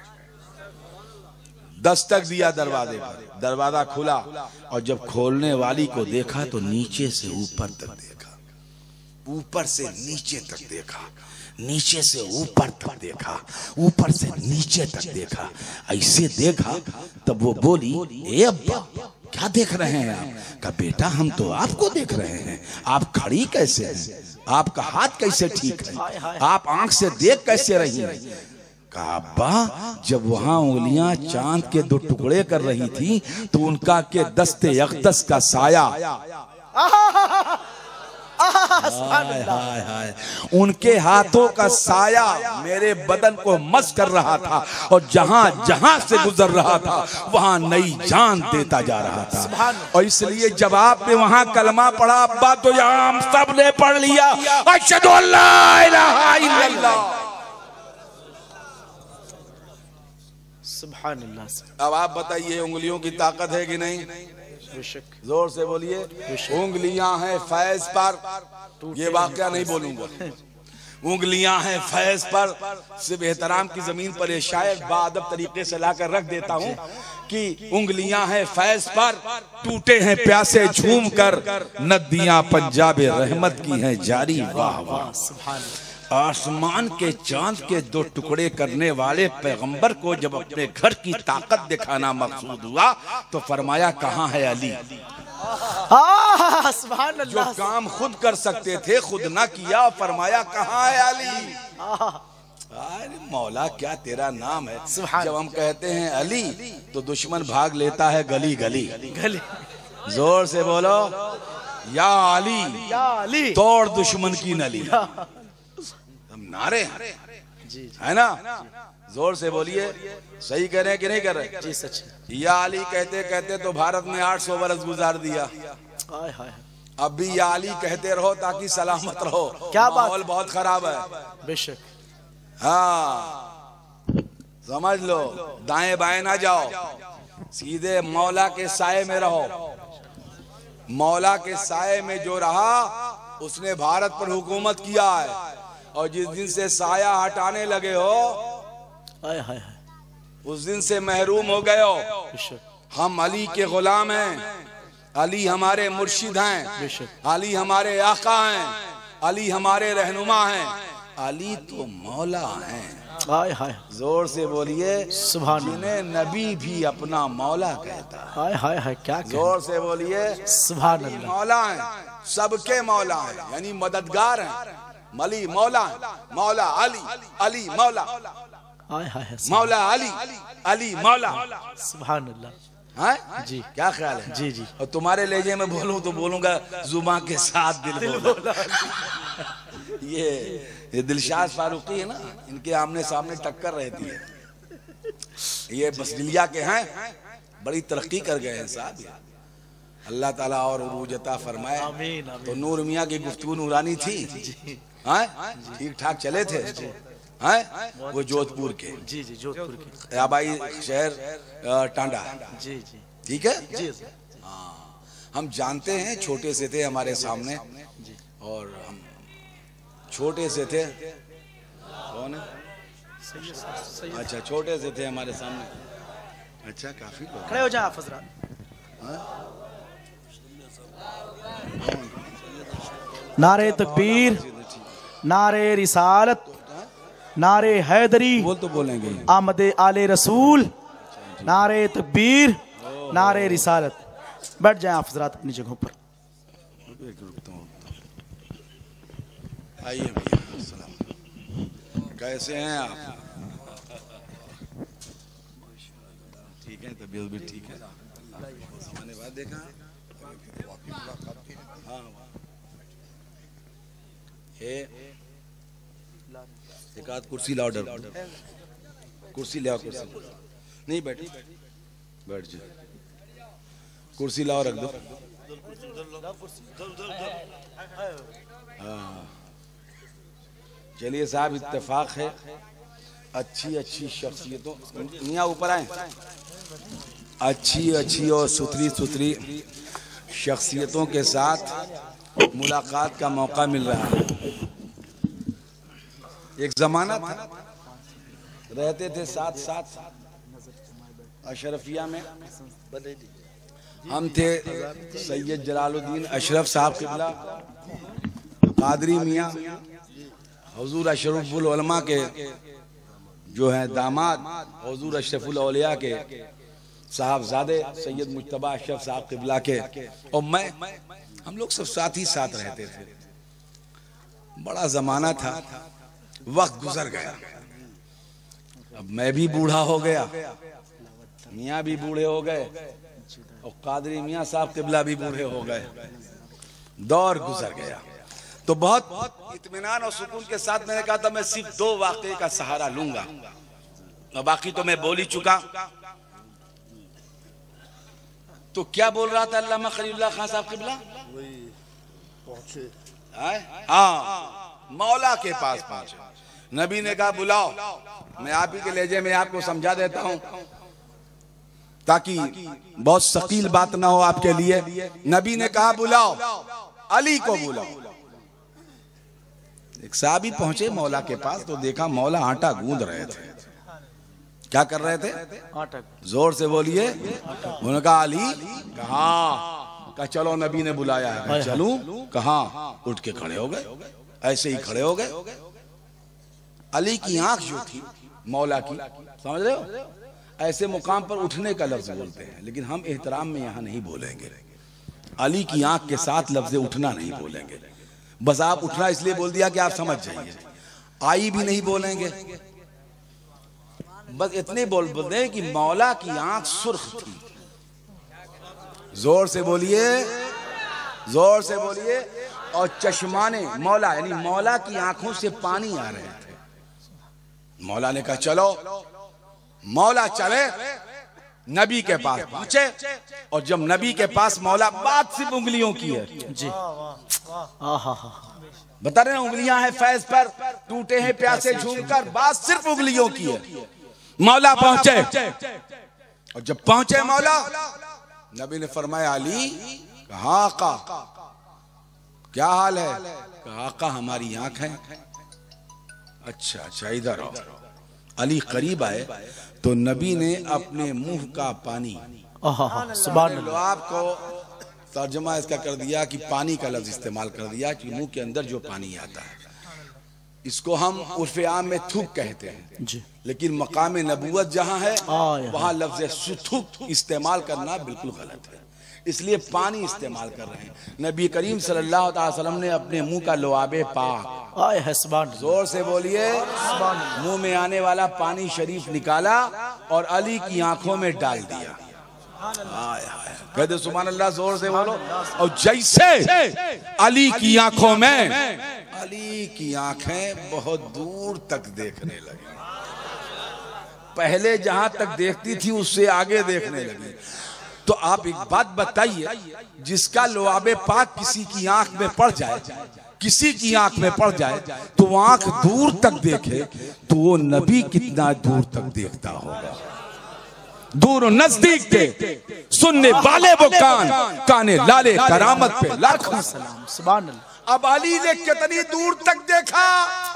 [SPEAKER 3] दस्तक दिया दरवाजे पर, दरवाजा खुला और जब खोलने वाली को देखा तो नीचे से ऊपर तक देखा, ऊपर से नीचे तक देखा, नीचे से ऊपर तक देखा, ऊपर से नीचे तक देखा। ऐसे देखा तब वो बोली, ए अब्बा क्या देख रहे हैं आप? कहा बेटा हम तो आपको देख रहे हैं, आप खड़ी कैसे हैं? आपका हाथ कैसे ठीक है? आप आंख से देख कैसे रही हैं? कहा अब्बा जब वहां उंगलियां चांद के 2 टुकड़े कर रही थी तो उनका के दस्ते अक़दस का साया, उनके हाथों का साया मेरे बदन को मस कर रहा था, और जहां जहां से गुजर रहा था वहां नई जान देता जा रहा था। और इसलिए जब आपने वहां कलमा पढ़ा अब्बा, तो यहाँ हम सब ने पढ़ लिया, अशहदु अल्ला इलाहा इल्लल्लाह। सुभान अल्लाह। अब आप बताइए उंगलियों की ताकत है कि नहीं? जोर से बोलिए। उंगलियां हैं फैज पर, ये वाकया नहीं बोलूंगा, उंगलियां हैं फैज पर। सिर्फ एहतराम की जमीन पर ये शायद बाअदब तरीके से लाकर रख देता हूँ कि उंगलियां हैं फैज पर, टूटे हैं प्यासे झूम कर, नदियां पंजाब रहमत की हैं जारी। वाह वाह। आसमान के चांद के दो टुकड़े करने वाले पैगंबर को जब अपने घर की ताकत दिखाना मकसूद हुआ तो फरमाया कहाँ है अली।
[SPEAKER 2] सुभान
[SPEAKER 3] जो
[SPEAKER 2] अल्लाह।
[SPEAKER 3] काम खुद कर सकते थे खुद ना किया, फरमाया कहाँ है अली। अरे मौला क्या तेरा नाम है। जब हम कहते हैं अली तो दुश्मन भाग लेता है गली गली
[SPEAKER 2] गली।
[SPEAKER 3] जोर से बोलो या अली,
[SPEAKER 2] या अली,
[SPEAKER 3] तोड़ दुश्मन की नली। हम नारे है ना, जोर से बोलिए। सही कह रहे हैं कि नहीं कर रहे?
[SPEAKER 2] जी सच।
[SPEAKER 3] या अली कहते कहते तो भारत में 800 बरस गुजार दिया।
[SPEAKER 2] हाय हाय।
[SPEAKER 3] अब भी या अली कहते रहो ताकि सलामत रहो।
[SPEAKER 2] क्या बात,
[SPEAKER 3] माहौल बहुत खराब है।
[SPEAKER 2] बेशक।
[SPEAKER 3] हाँ समझ लो, दाएं बाएं ना जाओ, सीधे मौला के साए में रहो। मौला के साए में जो रहा उसने भारत पर हुकूमत किया है, और जिस दिन से साया हटाने लगे हो
[SPEAKER 2] हाय हाय,
[SPEAKER 3] उस दिन से महरूम हो गए हो।
[SPEAKER 2] बेशक।
[SPEAKER 3] हम अली के गुलाम हैं, अली हमारे मुर्शिद हैं,
[SPEAKER 2] बेशक।
[SPEAKER 3] अली हमारे आका हैं, अली हमारे रहनुमा हैं, अली तो मौला हैं।
[SPEAKER 2] हाय हाय,
[SPEAKER 3] जोर से बोलिए
[SPEAKER 2] सुभान अल्लाह।
[SPEAKER 3] जिन्हें नबी भी अपना मौला कहता है।
[SPEAKER 2] हाय हाय हाय, क्या
[SPEAKER 3] जोर से बोलिए
[SPEAKER 2] सुभान अल्लाह।
[SPEAKER 3] मौला हैं, सबके मौला हैं, यानी मददगार हैं। मली मौला हैं, मौला अली, अली मौला,
[SPEAKER 2] हाय हाय,
[SPEAKER 3] मौला अली, अली मौला।
[SPEAKER 2] सुभान अल्लाह।
[SPEAKER 3] हैं
[SPEAKER 2] जी,
[SPEAKER 3] क्या ख्याल है?
[SPEAKER 2] जी जी।
[SPEAKER 3] और तुम्हारे लहजे में बोलूं तो बोलूंगा जुबान के साथ दिल बोला। ये दिलशाद फारूकी है ना, इनके आमने सामने टक्कर रहती है। ये बसदिलिया के हैं, बड़ी तरक्की कर गए हैं साहब। अल्लाह ताला और उरूज अता फरमाए।
[SPEAKER 2] आमीन आमीन।
[SPEAKER 3] तो नूर मियाँ की गुफ्तगू नूरानी थी, ठीक ठाक चले थे हैं। वो जोधपुर के,
[SPEAKER 2] जी जी, जोधपुर के
[SPEAKER 3] आबाई शहर टांडा।
[SPEAKER 2] जी जी,
[SPEAKER 3] ठीक है
[SPEAKER 2] जी।
[SPEAKER 3] हाँ, हम जानते हैं, छोटे से थे हमारे सामने, और हम छोटे से थे। कौन है? अच्छा, छोटे से थे हमारे सामने। अच्छा, काफी लोग।
[SPEAKER 2] खड़े हो जाए आप हजरात। नारे तकबीर, नारे रिसालत, नारे हैदरी,
[SPEAKER 3] बोल तो बोलेंगे।
[SPEAKER 2] आमदे आले रसूल, नारे तकबीर, नारे रिसालत। बैठ जाएं आप हजरात अपनी जगहों पर।
[SPEAKER 3] आइए भैया, सलाम। कैसे हैं आप? ठीक है, तबीयत भी ठीक है। मैंने बात देखा। हाँ, एक आध कुर्सी लाओ, डर कुर्सी ले आओ। कुर्सी नहीं, बैठे बैठ जाओ। कुर्सी लाओ, रख दो। हाँ, चलिए साहब, इत्तेफाक है, अच्छी अच्छी शख्सियतों, मियाँ ऊपर आए, अच्छी अच्छी और सुथरी सुथरी शख्सियतों के साथ मुलाकात का मौका मिल रहा है। एक जमाना था, रहते थे साथ साथ अशरफिया में। हम थे सैयद जलालुद्दीन अशरफ साहब क़िबला, कादरी मियाँ, हुजूर अशरफुल उलमा के जो हैं दामाद, हुजूर अशरफुल औलिया के साहबजादे सैयद मुज्तबा अशरफ साहब क़िबला के, और मैं, हम लोग सब साथ ही साथ रहते थे। बड़ा जमाना था, वक्त गुजर गया। अब मैं भी बूढ़ा हो गया, मियाँ भी बूढ़े हो गए, और कादरी मियाँ साहब क़िबला भी बूढ़े हो गए। दौर गुजर गया। तो बहुत इत्मीनान और सुकून के साथ मैंने कहा था मैं सिर्फ 2 वाक़े का सहारा लूंगा, और बाकी तो मैं बोल ही चुका। तो क्या बोल रहा था अल्लामा खलीलुल्लाह खान साहब क़िबला? हाँ, मौला के पास पहुंचे। नबी ने कहा बुलाओ। मैं आप ही के लहजे में आपको समझा देता हूं ताकि बहुत सकील बात ना हो आपके लिए। नबी ने कहा बुलाओ, अली को बुलाओ। एक साहबी पहुंचे मौला के पास, तो देखा मौला आटा गूंद रहे थे। क्या कर रहे थे?
[SPEAKER 2] आटा।
[SPEAKER 3] जोर से बोलिए। उन्होंने कहा अली। कहा चलो, नबी ने बुलाया है। चलूं? कहा उठ के खड़े हो गए, ऐसे ही खड़े हो गए। अली की आंख जो थी मौला की, समझ रहे हो, ऐसे मुकाम पर उठने का लफ्ज बोलते हैं, लेकिन हम एहतराम में यहां नहीं बोलेंगे। अली की आंख के साथ लफ्ज उठना नहीं बोलेंगे, बस आप उठना इसलिए बोल दिया कि आप समझ जाइए। आई भी नहीं बोलेंगे, बस इतने बोल दें कि मौला की आंख सुर्ख थी। जोर से बोलिए, जोर से बोलिए। और चश्माने मौला यानी मौला की आंखों से पानी आ रहे थे। मौला ने कहा चलो, मौला चले, नबी के पास पहुंचे। और जब नबी के पास मौला, बात सिर्फ उंगलियों की है जी, बता रहे हैं उंगलियां हैं फैज पर, टूटे हैं प्यासे झूमकर, बात सिर्फ उंगलियों की है। मौला पहुंचे, और जब पहुंचे मौला, नबी ने फरमाया अली, कहा आका क्या हाल है? कहा आका हमारी आंख है। अच्छा अच्छा इधर आओ। अली करीब आए तो नबी ने अपने मुंह का पानी, आपको तर्जुमा इसका कर दिया कि पानी का लफ्ज इस्तेमाल कर दिया कि मुंह के अंदर जो पानी आता है, इसको हम उर्फ़े आम में थूक कहते हैं जी। लेकिन मकाम नबूवत जहां है वहां लफ्ज सुथुक इस्तेमाल करना बिल्कुल गलत है, इसलिए पानी इस्तेमाल कर रहे हैं। नबी करीम सल्लल्लाहु अलैहि वसल्लम ने अपने मुंह का लुआबे पाक, जोर से बोलिए, मुंह में आने वाला पानी शरीफ निकाला और अली की आंखों में डाल दिया। कहते सुभान अल्लाह, जोर से बोलो। और जैसे अली की आंखों में, अली की आंखें बहुत दूर तक देखने लगी, पहले जहां तक देखती थी उससे आगे देखने लगी। तो आप एक बात बताइए, जिसका लुआबे पाक किसी की आंख में पड़ जाए, किसी की आंख में पड़ जाए तो वो आंख दूर तक देखे, तो वो नबी कितना दूर तक देखता होगा। दूर नजदीक के सुनने वाले वो कान, काने लाले करामत पे लाखों सलाम। सुभान अल्लाह। अब अली ने कितनी दूर तक देखा?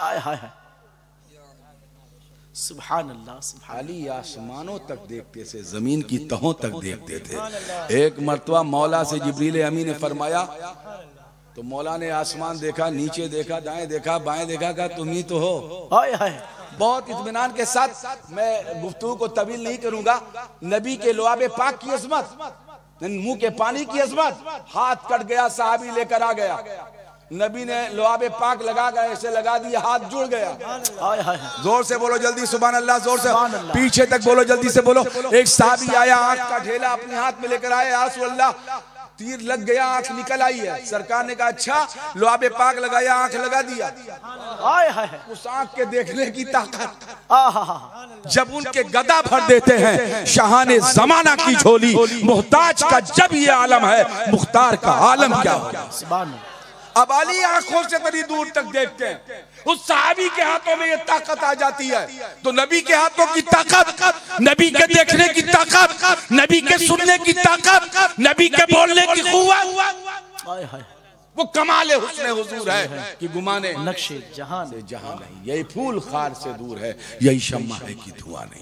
[SPEAKER 3] सुभान अल्लाह। अली आसमानों तक देखते थे, जमीन की तहों तक देखते थे। एक मर्तबा मौला से जिब्रील अमीन ने फरमाया, तो मौला ने आसमान देखा, नीचे देखा, दाएं देखा, बाएं देखा, कहा तुम ही तो हो। बहुत इत्मीनान के साथ मैं गुफ्तगू को तवील नहीं करूंगा। नबी के लुआबे पाक की अजमत, मुंह के पानी की अजमत, हाथ कट गया, सहाबी लेकर आ गया, नबी ने लुआबे पाक लगा कर ऐसे लगा दिया, हाथ जुड़ गया। जोर से बोलो जल्दी, सुभान अल्लाह, जोर से, पीछे तक बोलो, जल्दी से बोलो। एक सहाबी आया, आंख का ढेला अपने हाथ में लेकर आया, या रसूल अल्लाह तीर लग गया, आंख निकल आई है। सरकार ने कहा अच्छा, लुआबे पाक लगाया, आंख लगा दिया। उस आंख के देखने की ताकत जब उनके गदा भर देते हैं, शाहाने जमाना की झोली, मोहताज का जब ये आलम है, मुख्तार का आलम क्या होगा। अब अली आंखों से बड़ी दूर तक देखते हैं, उस सहाबी के हाथों में ये ताकत आ जाती है, तो नबी के हाथों की ताकत, नबी के देखने की ताकत, नबी के सुनने की ताकत, नबी के बोलने की कुव्वत, वो कमाल हुस्न हुजूर है कि गुमाने नक्शे जहां से जहां नहीं। यही फूल खार से दूर है, यही शम्मा है कि धुआं नहीं।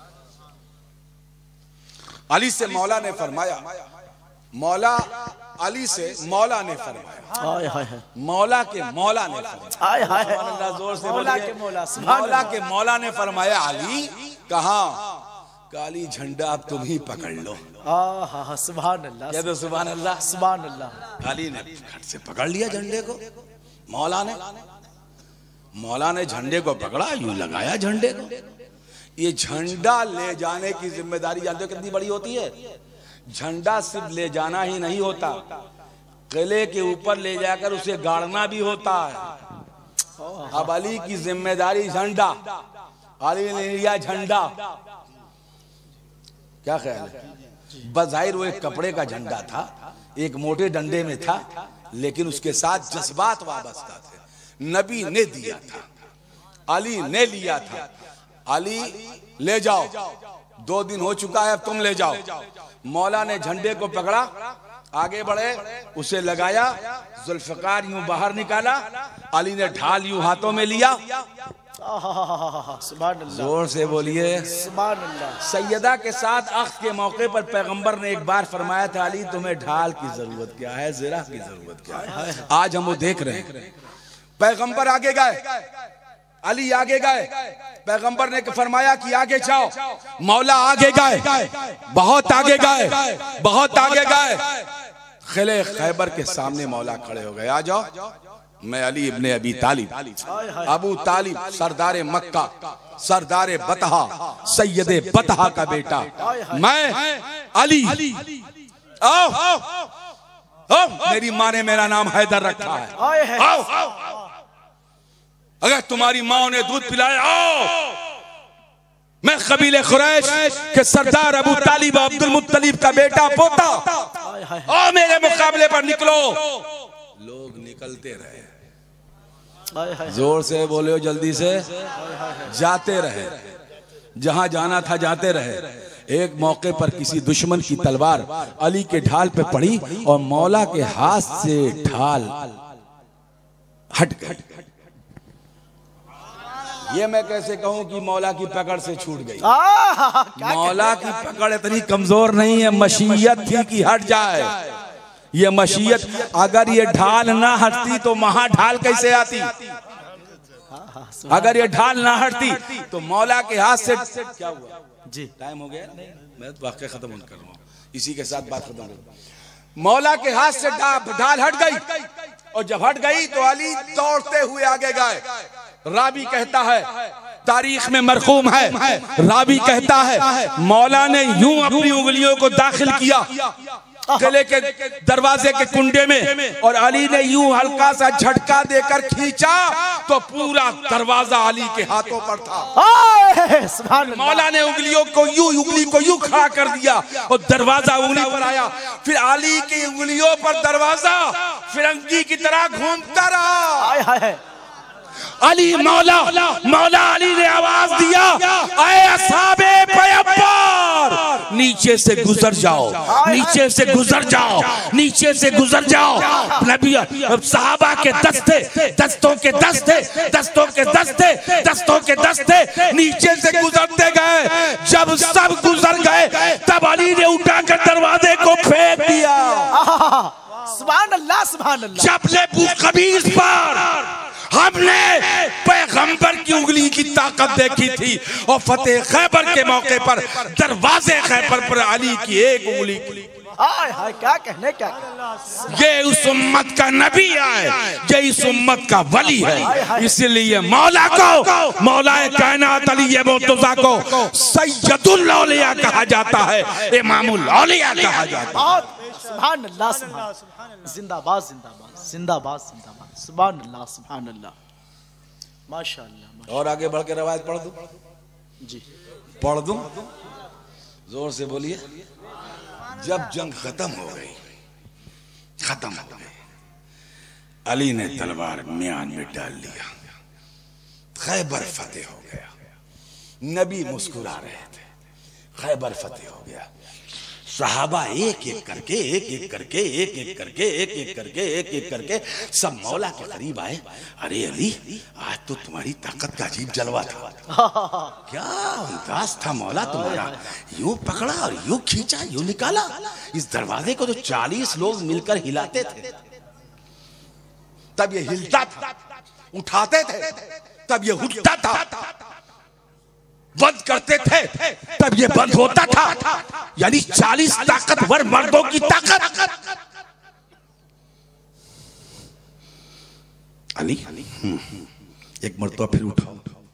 [SPEAKER 3] अली से मौला ने फरमाया, मौला अली से मौला ने फरमाया, मौला के मौला ने फरमाया, जोर से बोलिए, मौला के मौला ने फरमाया, अली कहा, काली झंडा अब तुम ही पकड़ लो। सुभान अल्लाह, कह दो सुभान अल्लाह, सुभान अल्लाह। अली ने खट से पकड़ लिया झंडे को, मौला ने झंडे को पकड़ा, यूं लगाया झंडे को। ये झंडा ले जाने की जिम्मेदारी जानते हो कितनी बड़ी होती है? झंडा सिर्फ ले जाना ही नहीं होता, किले के ऊपर ले जाकर उसे गाड़ना भी होता है। अब अली की जिम्मेदारी झंडा, अली ने लिया झंडा। क्या ख्याल है? बज़ाहिर वो एक कपड़े का झंडा था, एक मोटे डंडे में था, लेकिन उसके साथ जज्बात वाबस्ता थे। नबी ने दिया था, अली ने लिया था। अली ले जाओ, 2 दिन हो चुका है, अब तुम ले जाओ। मौला ने झंडे को पकड़ा, आगे बढ़े, उसे लगाया, जुल्फकार यूं बाहर निकाला, अली ने ढाल यूं हाथों में लिया। जोर से बोलिए सुभान अल्लाह। सैयदा के साथ अख्त के मौके पर पैगंबर ने एक बार फरमाया था, अली तुम्हें ढाल की जरूरत क्या है, ज़रा की जरूरत क्या है। आज हम वो देख रहे हैं। पैगंबर आगे गए, अली आगे गए, पैगंबर ने फरमाया कि आगे जाओ। मौला आगे गए, बहुत आगे गए, बहुत आगे गए। किले खैबर के सामने मौला खड़े हो गए। आ जाओ, मैं अली इब्ने अबी तालिब, अबू तालिब सरदार मक्का, सरदार बतहा, सैयदे बतहा का बेटा, मैं अली। आओ, आओ, मेरी माँ ने मेरा नाम हैदर रखा है। आओ, अगर तुम्हारी माँ ने दूध पिलाया, आओ। मैं कबीले कुरैश के सरदार अबू तालिब अब्दुल मुत्तलिब का बेटा पोता, आओ मेरे मुकाबले पर निकलो। लोग निकलते रहे, जोर से बोले हो, जल्दी से जाते रहे, जहां जाना था जाते रहे। एक मौके पर किसी दुश्मन की तलवार अली के ढाल पे पड़ी और मौला के हाथ से ढाल हट गई। ये मैं कैसे कहूं कि मौला की पकड़ से छूट गई। मौला की पकड़ इतनी कमजोर नहीं है, मशीयत थी कि हट जाए। ये मशीयत, अगर ये ढाल ना हटती तो वहां ढाल कैसे आती? अगर ये ढाल ना हटती तो मौला के हाथ से क्या हुआ? जी टाइम हो गया, मैं तो वाकई खत्म कर रहा हूँ, इसी के साथ बात खत्म कर। मौला के हाथ से ढाल हट गई, और जब हट गई तो अली दौड़ते हुए आगे गए। रावी कहता है, तारीख में मरकूम है, रावी कहता है मौला ने यूं अपनी उंगलियों को दाखिल किया किले के दरवाजे के कुंडे में, और अली ने यूं हल्का सा झटका देकर खींचा तो पूरा दरवाजा अली के हाथों पर था। मौला ने उंगली को यूं खड़ा कर दिया और दरवाजा उंगली पर आया। फिर अली की उंगलियों पर दरवाजा फिरंगी की तरह घूमता रहा। अली मौला अली ने आवाज दिया, ऐ असहाबे पैगंबर, नीचे से गुजर जाओ, नीचे से गुजर जाओ, नीचे से गुजर जाओ। नबी सहाबा के दस्ते, दस्तों के दस्ते, दस्तों के दस्ते, दस्तों के दस्ते नीचे से गुजरते गए। जब सब गुजर गए तब अली ने उठाकर दरवाजे को फेंक दिया।
[SPEAKER 2] सुभान अल्लाह, सुभान अल्लाह।
[SPEAKER 3] जबले बुकबीस पर हमने पैगंबर की उंगली की ताकत देखी थी, और फतेह खैबर के मौके पर दरवाजे खैबर पर अली की एक उंगली।
[SPEAKER 2] क्या कहने, क्या
[SPEAKER 3] ये उस उम्मत का नबी है, ये इस उम्मत का वली है। इसलिए मौला को, मौलाए कायनात अली मुर्तज़ा को सैयदुल औलिया कहा जाता है, इमामुल औलिया कहा जाता है।
[SPEAKER 2] सुभान अल्लाह, जिंदाबाद, जिंदाबाद, जिंदाबाद, जिंदाबाद। सुभान अल्लाह, सुभान अल्लाह, माशाअल्लाह।
[SPEAKER 3] और आगे बढ़ के रवायत पढ़ दूं?
[SPEAKER 2] जी
[SPEAKER 3] पढ़ दूं, जोर से बोलिए। जब जंग खत्म हो गई, खत्म हो गई, अली ने तलवार म्यान में डाल लिया, खैबर फतेह हो गया। नबी मुस्कुरा रहे थे, खैबर फतेह हो गया। सहाबा एक एक करके, एक एक करके, एक एक करके, एक एक करके, एक एक करके सब मौला के करीब आए। अरे अली, आज तो तुम्हारी ताकत का अजीब जलवा था, क्या अंदाज था मौला तुम्हारा, यूं पकड़ा और यूं खींचा, यूं निकाला। इस दरवाजे को तो 40 लोग मिलकर हिलाते थे तब ये हिलता था, उठाते थे तब ये उठता था, बंद करते थे तब ये बंद होता था। यानी 40 ताकतवर मर्दों की ताकत। अली एक मर्तबा फिर उठाओ।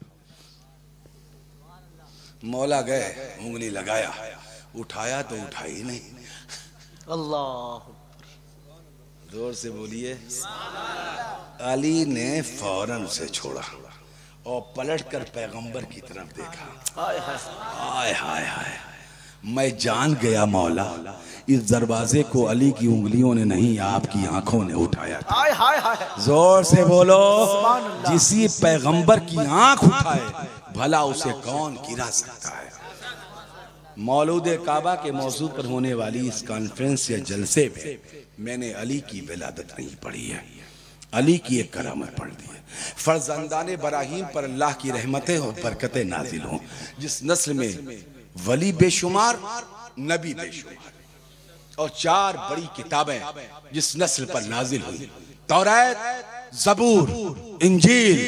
[SPEAKER 3] मौला गए, उंगली लगाया, उठाया तो उठाई नहीं।
[SPEAKER 2] अल्लाह,
[SPEAKER 3] जोर से बोलिए। अली ने फौरन उसे छोड़ा और पलटकर पैगंबर की तरफ देखा। हाय हाय हाय हाय, मैं जान गया मौला, इस दरवाजे को अली की उंगलियों ने नहीं, आपकी आंखों ने उठाया था।
[SPEAKER 2] हाय हाय हाय,
[SPEAKER 3] जोर से बोलो। जिसी पैगंबर की आंख उठाए भला उसे कौन गिरा सकता है। मौलूद काबा के मौजू पर होने वाली इस कॉन्फ्रेंस या जलसे में मैंने अली की विलादत नहीं पढ़ी है, अली की एक करामत पढ़ दी है। फर्जंदाने बराहीम पर अल्लाह की रहमतें और बरकतें नाजिल हों। जिस नस्ल में वली बेशुमार, नबी बेशुमार, और 4 बड़ी किताबें जिस नस्ल पर नाजिल हुई, तौरात, ज़बूर, इंजील,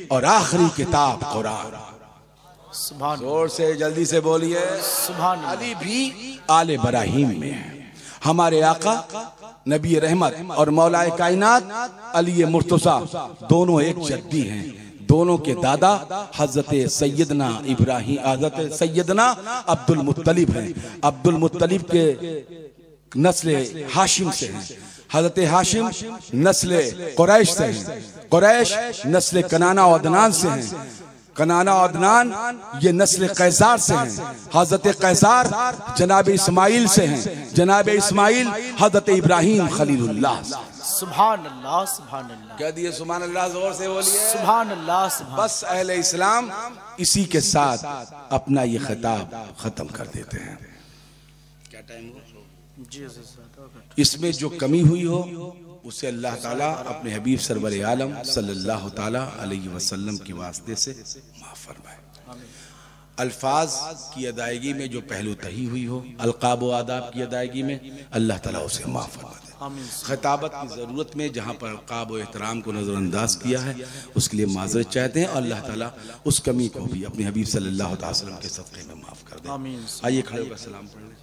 [SPEAKER 3] और आखिरी किताब कुरान।
[SPEAKER 2] सुभान
[SPEAKER 3] जोर से जल्दी से बोलिए
[SPEAKER 2] सुभान।
[SPEAKER 3] अली भी आले इब्राहीम में है। हमारे आका नबी रहमत और मौलाए कायनात अली मुर्तज़ा दोनों एक जद्दी हैं। दोनों के दादा हजरत सैयदना इब्राहीम, हजरत सैयदना अब्दुल मुत्तलिब हैं। अब्दुल मुत्तलिब के नस्ल हाशिम से हैं। हजरत हाशिम नस्ल कुरैश से हैं। कुरैश नस्ल कनाना और अदनान से हैं। कनाना और अदनान ये नस्ल कैसार से हैं। हजरत कैसार जनाब इस्माइल से हैं। जनाब इस्माइल हजरत इब्राहीम खलीलुल्लाह।
[SPEAKER 2] सुभान अल्लाह सुभान अल्लाह।
[SPEAKER 3] कह दिए सुभान अल्लाह, जोर से बोलिए
[SPEAKER 2] सुभान अल्लाह सुभान।
[SPEAKER 3] बस अहले इस्लाम इसी के साथ अपना ये खिताब खत्म कर देते हैं। क्या टाइम हो? इसमें जो कमी हुई हो उसे अल्लाह ताला अपने हबीब सरवर आलम सल्लल्लाहु ताला अलैहि वसल्लम के वास्ते से माफ फरमाए। अल्फाज की अदायगी में जो पहलू तही हुई हो, अलकाब व आदाब की अदायगी में, अल्लाह ताला उसे माफ फरमा दे। खिताबत की ज़रूरत में जहाँ पर अलकाब व एहतराम को नज़रअंदाज किया है उसके लिए माजरत चाहते हैं और अल्लाह ताला उस कमी को भी अपने हबीब सल्लल्लाहु अलैहि वसल्लम के सदक़े में माफ़ कर दे। आइए खड़े होकर सलाम पढ़ लें।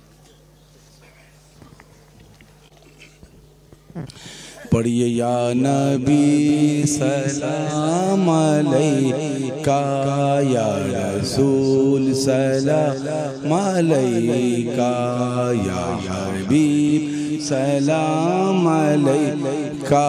[SPEAKER 3] पढ़िए या नबी सलाम अलैका, या रसूल सलाम अलैका, या हबीब सलाम अलैका,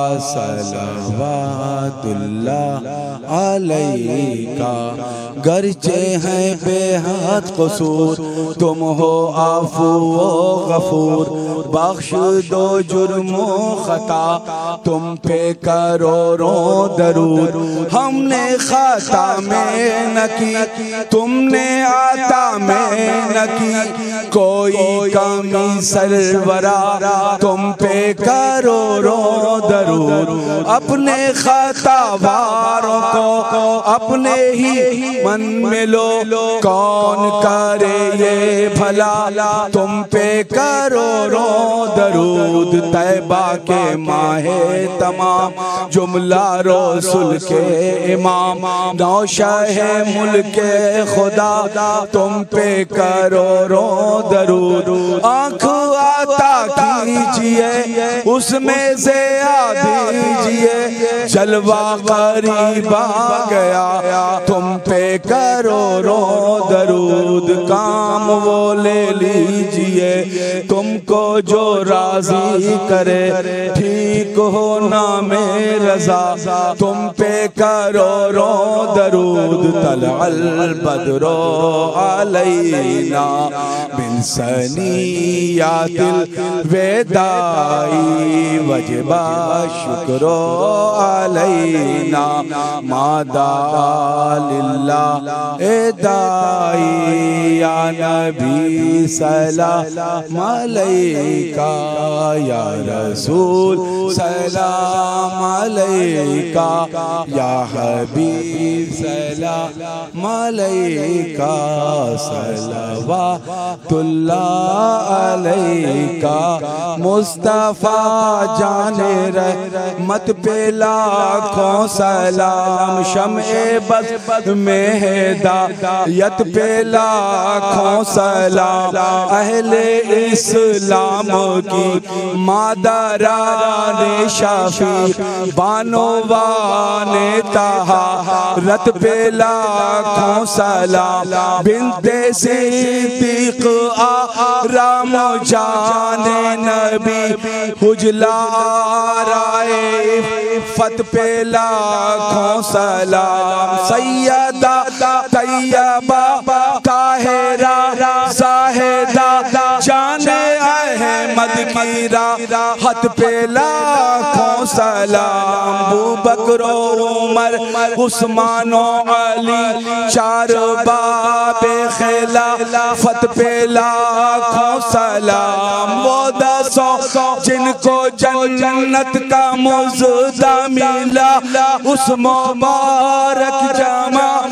[SPEAKER 3] सलवातुल्लाह अलैका। गरचे हैं बेहद कसूर, तुम हो आफू व गफूर, बख्श दो जुर्मो खता, तुम पे करोड़ों दरूद। हमने खाता में न की, तुमने आता में न की, कोई कमी सरवरा, तुम पे करोड़ों दरूद। अपने खाता वारों को अपने ही मन में लो, कौन करे ये भला, तुम पे करोड़ों दरूद। तैबा के माहे तमाम, जुमला रसूल के इमाम, नौशाहे मुल्के खुदा, तुम पे करोड़ों दरूद। आँख आता कीजिए उसमें से आ दीजिए, जलवा करीब आ गया, तुम पे करोड़ों दरूद। काम वो ले लीजिए तुमको जो राजी करे, ठीक होना में रजा, तुम पे करोड़ों दरूद। तलअल बद्रो अलैना बिन सनियातिल वेदाई, वजबा शुक्रो अलैना मादा लिल्लाह एदाई। या नबी सलाम अलैका, या रसूल सलाम अलैका, या हबीब सलाम अलैका, सलवातुल्लाह अलैका। मुस्तफा जाने रहमत पे लाखों सलाम, शम्ए बस में हिदायत पे लाखों सलाम। अहले इस्लाम की मादराने शाफी, बानोवाने तहारत पे लाखों सलाम। बिनते सिद्दीक आराम जाने नबी, हुजला राए फत पे लाखों सलाम। सैयदा तैयबा ताहिरा ज़ाहिदा, जाने अहमद की राहत पे लाखों सलाम। अबू बकर उमर उस्मान अली, चार बाबे खिलाफत पे लाखों सलाम। वो दसों जिनको जन्नत का मुज़दा मिला, उस मुबारक जमा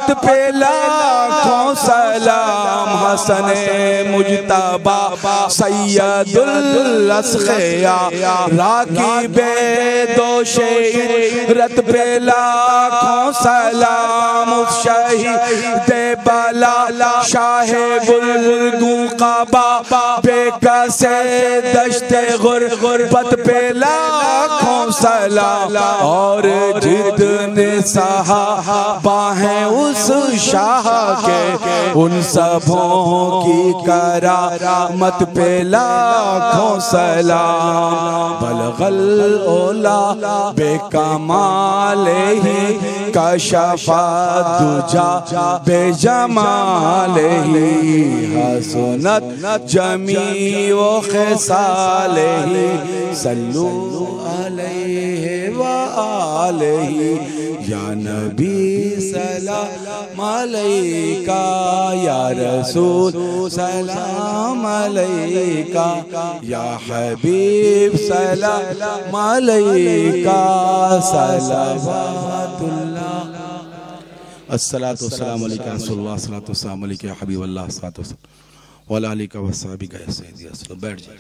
[SPEAKER 3] मत पे लाखों सलाम। हसन मुजतबा सैयदुल अस्खिया राकीबे दोशे रत पे लाखों सलाम। उस शहीद बला शाहे गुलगू काबा बेकसे दश्ते गुरबत पे लाखों सलाम। और जितने सहाबा हैं उस शाह के उन सबों की करामत पे लाखों सलाम। बलगल ओला बेकमाल ही कशफा दुजा बेजमाल ही हसनत जमी व खिसाल ही सल्लु अलैहि व आलिहि या नबी सलाम अलैका या रसूल सलाम अलैका या हबीब सलाम अलैका सलावतुल्लाह। अस्सलातु वस्सलामु अलैका रसूलुल्लाह सल्लल्लाहु अलैहि वसल्लम या हबीबल्लाह सल्लल्लाहु अलैहि वसल्लम व अला आलिका व सहाबिका या सय्यदी अस्सलाम। बैठ जाइए,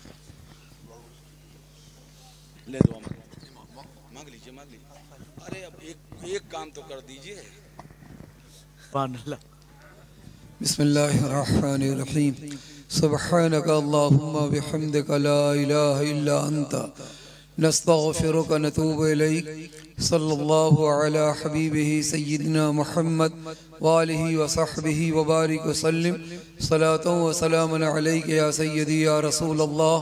[SPEAKER 3] ले दुआ मांग लीजिए, मांग लीजिए। अरे अब एक काम तो कर दीजिए।
[SPEAKER 4] बिस्मिल्लाहिर्रहमानिर्रहीम। सुब्हानका अल्लाहुम्मा बिहम्दिका ला इलाहा इल्ला अंता नस्तगफिरुका व नतूबु इलैक। सल्लल्लाहु अला हबीबिही सय्यिदिना मुहम्मद व आलिहि व सहबिही व बारिक व सल्लिम। सलातुन व सलामुन अलैका या सय्यदी या रसूल अल्लाह।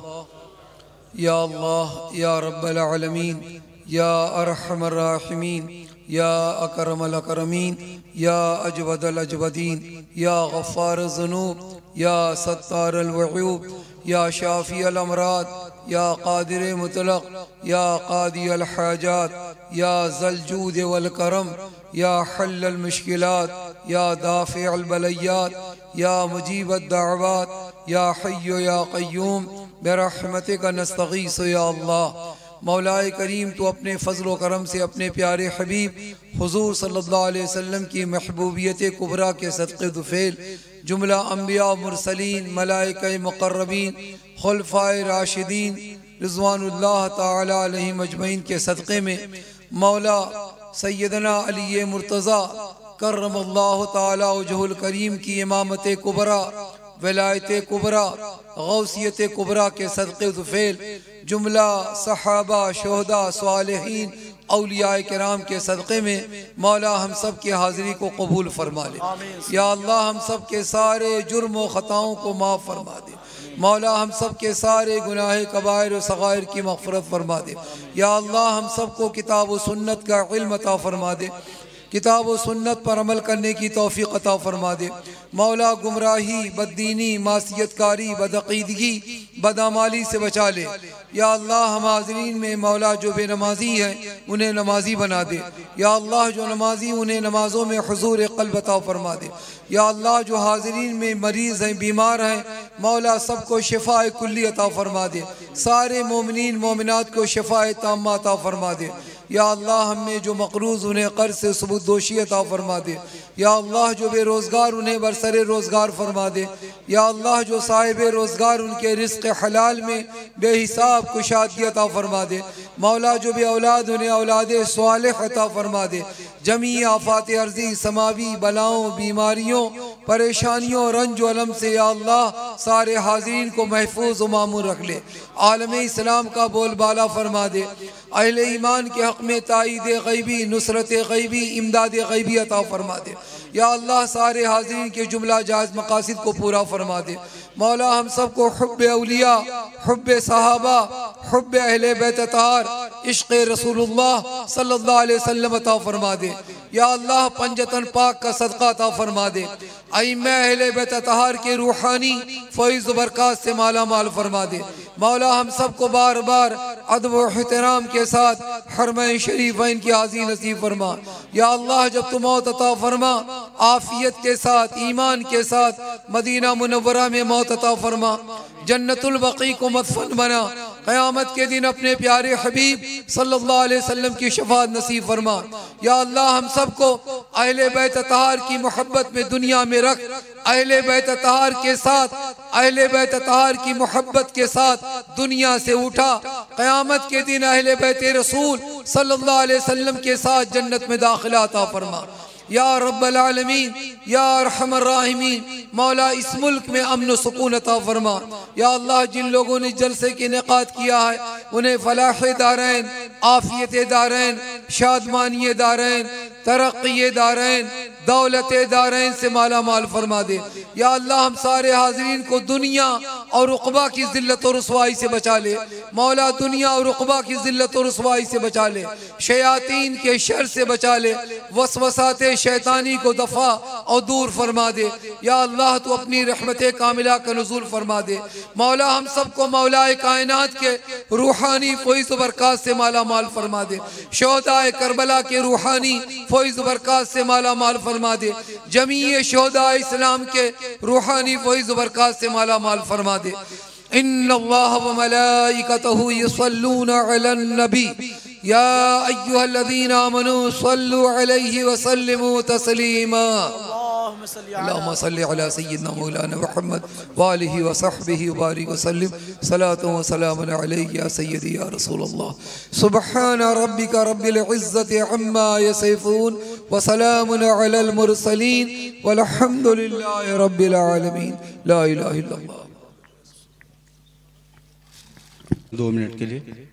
[SPEAKER 4] या अल्लाह या रब्बल आलमीन या अरहमर राहिमीन या अकरमल अकरमीन या अजवदल अजवदीन या गफ्फार ज़ुनूब या सत्तार अल-वयूब या शाफी अल-अमराद या कादिर मुतलक या कादी अल-हाजात या ज़ल जूद वल करम या हल अल-मुश्किलात या दाफ़ि अल-बलय्यात या मुजीब अद-दअवात या हय्यु या क़य्यूम बिरहमतिका नस्तगीसु या अल्लाह। मौलाए करीम तो अपने फ़ज़ल व करम से अपने प्यारे हबीब हुज़ूर सल्लल्लाहु अलैहि वसल्लम की महबूबियत कुबरा के सदक़े दुफ़ेल जुमला अम्बिया मुरसलीन मलाइका मुक़र्रबीन खुलफ़ाए राशिदीन रिज़वानुल्लाह ताला अलैहिम अजमईन के सदक़े में मौला सैयदना अली मुर्तज़ा करमल्लाहु ताला वजहुल करीम की इमामत कुबरा वलायत कुबरा गौसियत कुबरा के सदक़े दुफ़ेल जुमला सहाबा शोहदा सालिहीन औलियाए किराम के सदक़े में मौला हम सब की हाज़िरी को कबूल फरमा ले। या अल्लाह हम सब के सारे जुर्म व ख़ताओं को माफ़ फरमा दे। मौला हम सब के सारे गुनाह कबायर व सगायर की मग़फ़िरत फरमा दे। या अल्लाह हम सब को किताब व सुन्नत का इल्म अता फरमा दे। किताब व सुन्नत पर अमल करने की तौफ़ीक़ अता फरमा दे। मौला गुमराही बददीनी मासियतकारी बदअक़ीदगी बदअमाली से बचा ले। या अल्लाह हम हाज़रीन में मौला जो बेनमाजी हैं उन्हें नमाजी बना दे। या अल्लाह जो नमाजी उन्हें नमाज़ों में हुज़ूर क़ल्ब अता फरमा दे। या अल्लाह जो हाज़रीन में मरीज़ हैं बीमार हैं मौला सबको शिफ़ाए कुल्ली अता फरमा दे। सारे मोमिनीन मोमिनात को शिफ़ाए ताम्मा अता फरमा दे। या अल्लाह हमें जो मक़रूज़ उन्हें क़र्ज़ से सुबुदोशी अता फरमा दे। या अल्लाह जो बेरोज़गार उन्हें बरसरे रोज़गार फरमा दे। या अल्लाह जो साहिब रोज़गार उनके रिज़्क़ हलाल में बेहिसाब कुशादगी अता फरमा दे। मौला जो बे औलाद उन्हें औलाद स्वालिह अता फरमा दे। जमी आफ़ात अर्ज़ी समावी बलाओं बीमारियों परेशानियों रंज अलम से या अल्लाह सारे हाज़रीन को महफूज व मामून रख ले। आलम इस्लाम का बोलबाला फरमा दे। अहले ईमान के हक़ में ताईद ग़ैबी नुसरत ग़ैबी इमदाद ग़ैबी अता फरमा दे। या अल्लाह सारे हाज़रीन के जुमला जायज़ मक़ासिद को पूरा फरमा दे। मौला हम सब को हुब्बे औलिया हुब्बे सहाबा हुब्बे अहले बैत तार इश्क़ रसूलुल्लाह सल्लल्लाहु अलैहि वसल्लम अता फरमा दे। या अल्लाह पंजतन पाक का सदका अता फरमा दे। अइम्मा अहले बैत तार के रूहानी फ़ैज़ बरक़ात से माला माल फरमा दे। मौला हम सब को बार बार अदब व एहतराम के साथ हरमैन शरीफ़ैन की हाज़िरी नसीब फरमा। या अल्लाह जब तुम मौत अता फरमा आफ़ियत के साथ ईमान के साथ मदीना मुनव्वरा में मौत अता फरमा। जन्नतुल बक़ी को मदफन बना। क़यामत के दिन अपने प्यारे हबीब सल्लल्लाहु अलैहि वसल्लम की शफ़ाअत नसीब फरमा। या अल्लाह हम सब को अहले बैत अतहार की मोहब्बत में दुनिया में रख। अहले बैत अतहार के साथ, अहले बैत अतहार की मोहब्बत के साथ दुनिया से उठा। क़यामत के दिन अहले बैत रसूल सल्लल्लाहु अलैहि वसल्लम के साथ जन्नत में दाखिला अता फरमा। या रब्बल आलमीन, या अरहमर राहिमीन, मौला इस मुल्क में अमन सुकून अता फरमा। या अल्लाह, जिन लोगों ने जलसे के इनेकाद किया है उन्हें फलाह दारैन, आफियत दारैन, शादमानी दारैन, तरक्की दारैन, दौलत दारैन से माला माल फरमा दे। या अल्लाह, हम सारे हाज़रीन को दुनिया और उक़बा की ज़िल्लत और रुसवाई से बचा ले। मौला, दुनिया और उक़बा की ज़िल्लत और रुसवाई से बचा ले, शयातीन के शर से बचा ले, वसवसाते शैतानी को दफ़ा और दूर फरमा दे। या अल्लाह, तू अपनी रहमत कामिला का नुज़ूल फरमा दे। मौला, हम सबको मौलाए कायनात के रूहानी फ़ैज़ बरक़ात से माला माल फरमा दे। शोहदाए करबला के रूहानी फ़ैज़ बरक़ात से माला माल फरमा दे। जमीए शोहदाए इस्लाम के रूहानी फ़ैज़ बरक़ात से माला माल फरमा दे। इन्नल्लाह व मलाइकतहु युसल्लूना अलन नबी या अय्युहल्लज़ीना आमनू सल्लु अलैहि व सल्लिमू तस्लीमा। अल्लाहुम्मा सल्लि अला सय्यिदिना मौलाना मुहम्मद व आलिहि व सहबिहि व बारिक व सल्लिम। सलातु व सलामुन अलैका या सय्यदी या रसूलल्लाह। सुब्हाना रब्बिका रब्बिल इज़्ज़ति अम्मा यसिफून व सलामुन अलल मुरसलीन वल्हम्दुलिल्लाहि रब्बिल आलमीन। ला इलाहा इल्लल्लाह।
[SPEAKER 5] 2 मिनट के लिए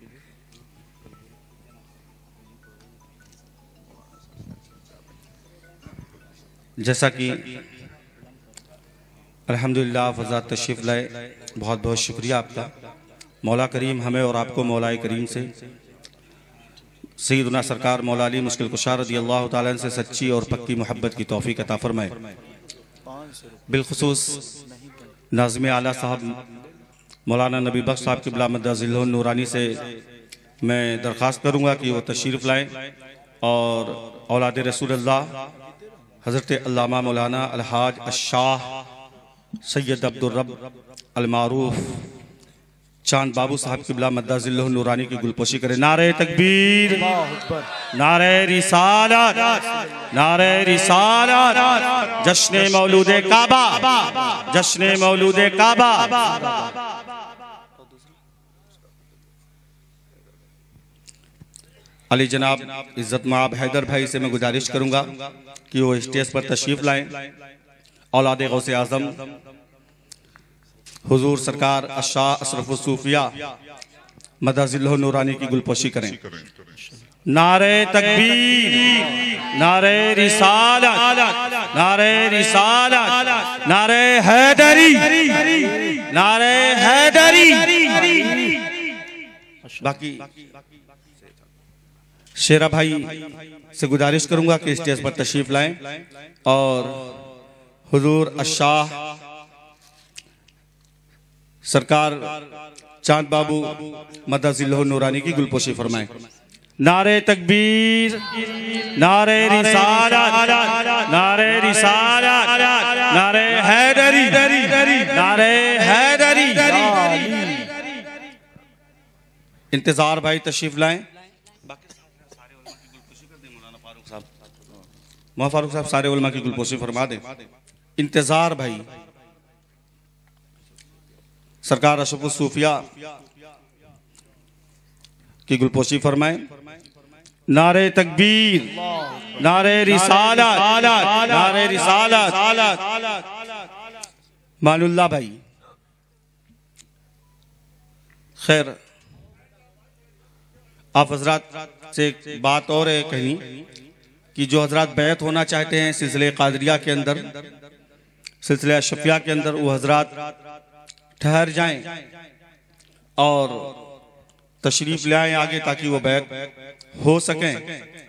[SPEAKER 5] जैसा कि अल्हम्दुलिल्लाह फज़ा तशरीफ़ लाए, बहुत बहुत शुक्रिया आपका। मौला करीम हमें और आपको मौलाए करीम से सैयदना सरकार मौला अली मुश्किल कुशा रज़ियल्लाहु ताला से सच्ची और पक्की मोहब्बत की तौफ़ीक़ अता फ़रमाए। बिलख़ुसूस नाज़िम आला साहब मौलाना नबी बख्श साहब की मद्दज़िल्लुहु नूरानी से मैं दरख्वास्त करूँगा कि वो तशरीफ़ लाएँ और औलाद रसूलुल्लाह हज़रत अल्लामा मौलाना अलहाज अशाह सैयद अब्दुल रब अलमारूफ चांद बाबू साहब की मद्दज़िल्लुहु नूरानी की गुलपोशी करें। नारे तकबीर, नारे रिसालत, नारे रिसालत। जश्न मौलूद काबा, जश्न मौलूद काबा। अली जनाब इज़्ज़त माब हैदर भाई से मैं गुजारिश करूंगा कि वो स्टेज पर तशरीफ लाएं। औलाद गौसे आज़म हुजूर सरकार अशाह अशरफ सूफिया मद्दज़िल्लुहु नूरानी की गुलपोशी करें। नारे तकबीर, नारे रिसालत, नारे रिसालत, नारे हैदरी, नारे हैदरी। बाकी शेरा भाई से गुजारिश करूंगा कि स्टेज पर तशरीफ लाएं और हुजूर अशाह सरकार चांद बाबू मद्दज़िल्लुहु नूरानी की गुलपोशी फरमाएं। नारे तकबीर, नारे रिसालत, नारे रिसालत, नारे हैदरी, नारे हैदरी। इंतजार भाई तशरीफ लाएं। मौलाना फारूक साहब सारे उलमा की गुलपोशी फरमा दें। इंतजार भाई सरकार अशरफ सूफिया की गुलपोशी फरमाएं। नारे तकबीर, नारे रिसालत, नारे रिसालत। मानुल्लाह भाई खैर आप हजरात से एक बात और है कहनी कि जो हजरात बैत होना चाहते हैं सिलसिले कादरिया के अंदर, सिलसिले अशफिया के अंदर, वो हजरात ठहर जाएं और तशरीफ ले आएं आगे ताकि वो बैत हो सकें।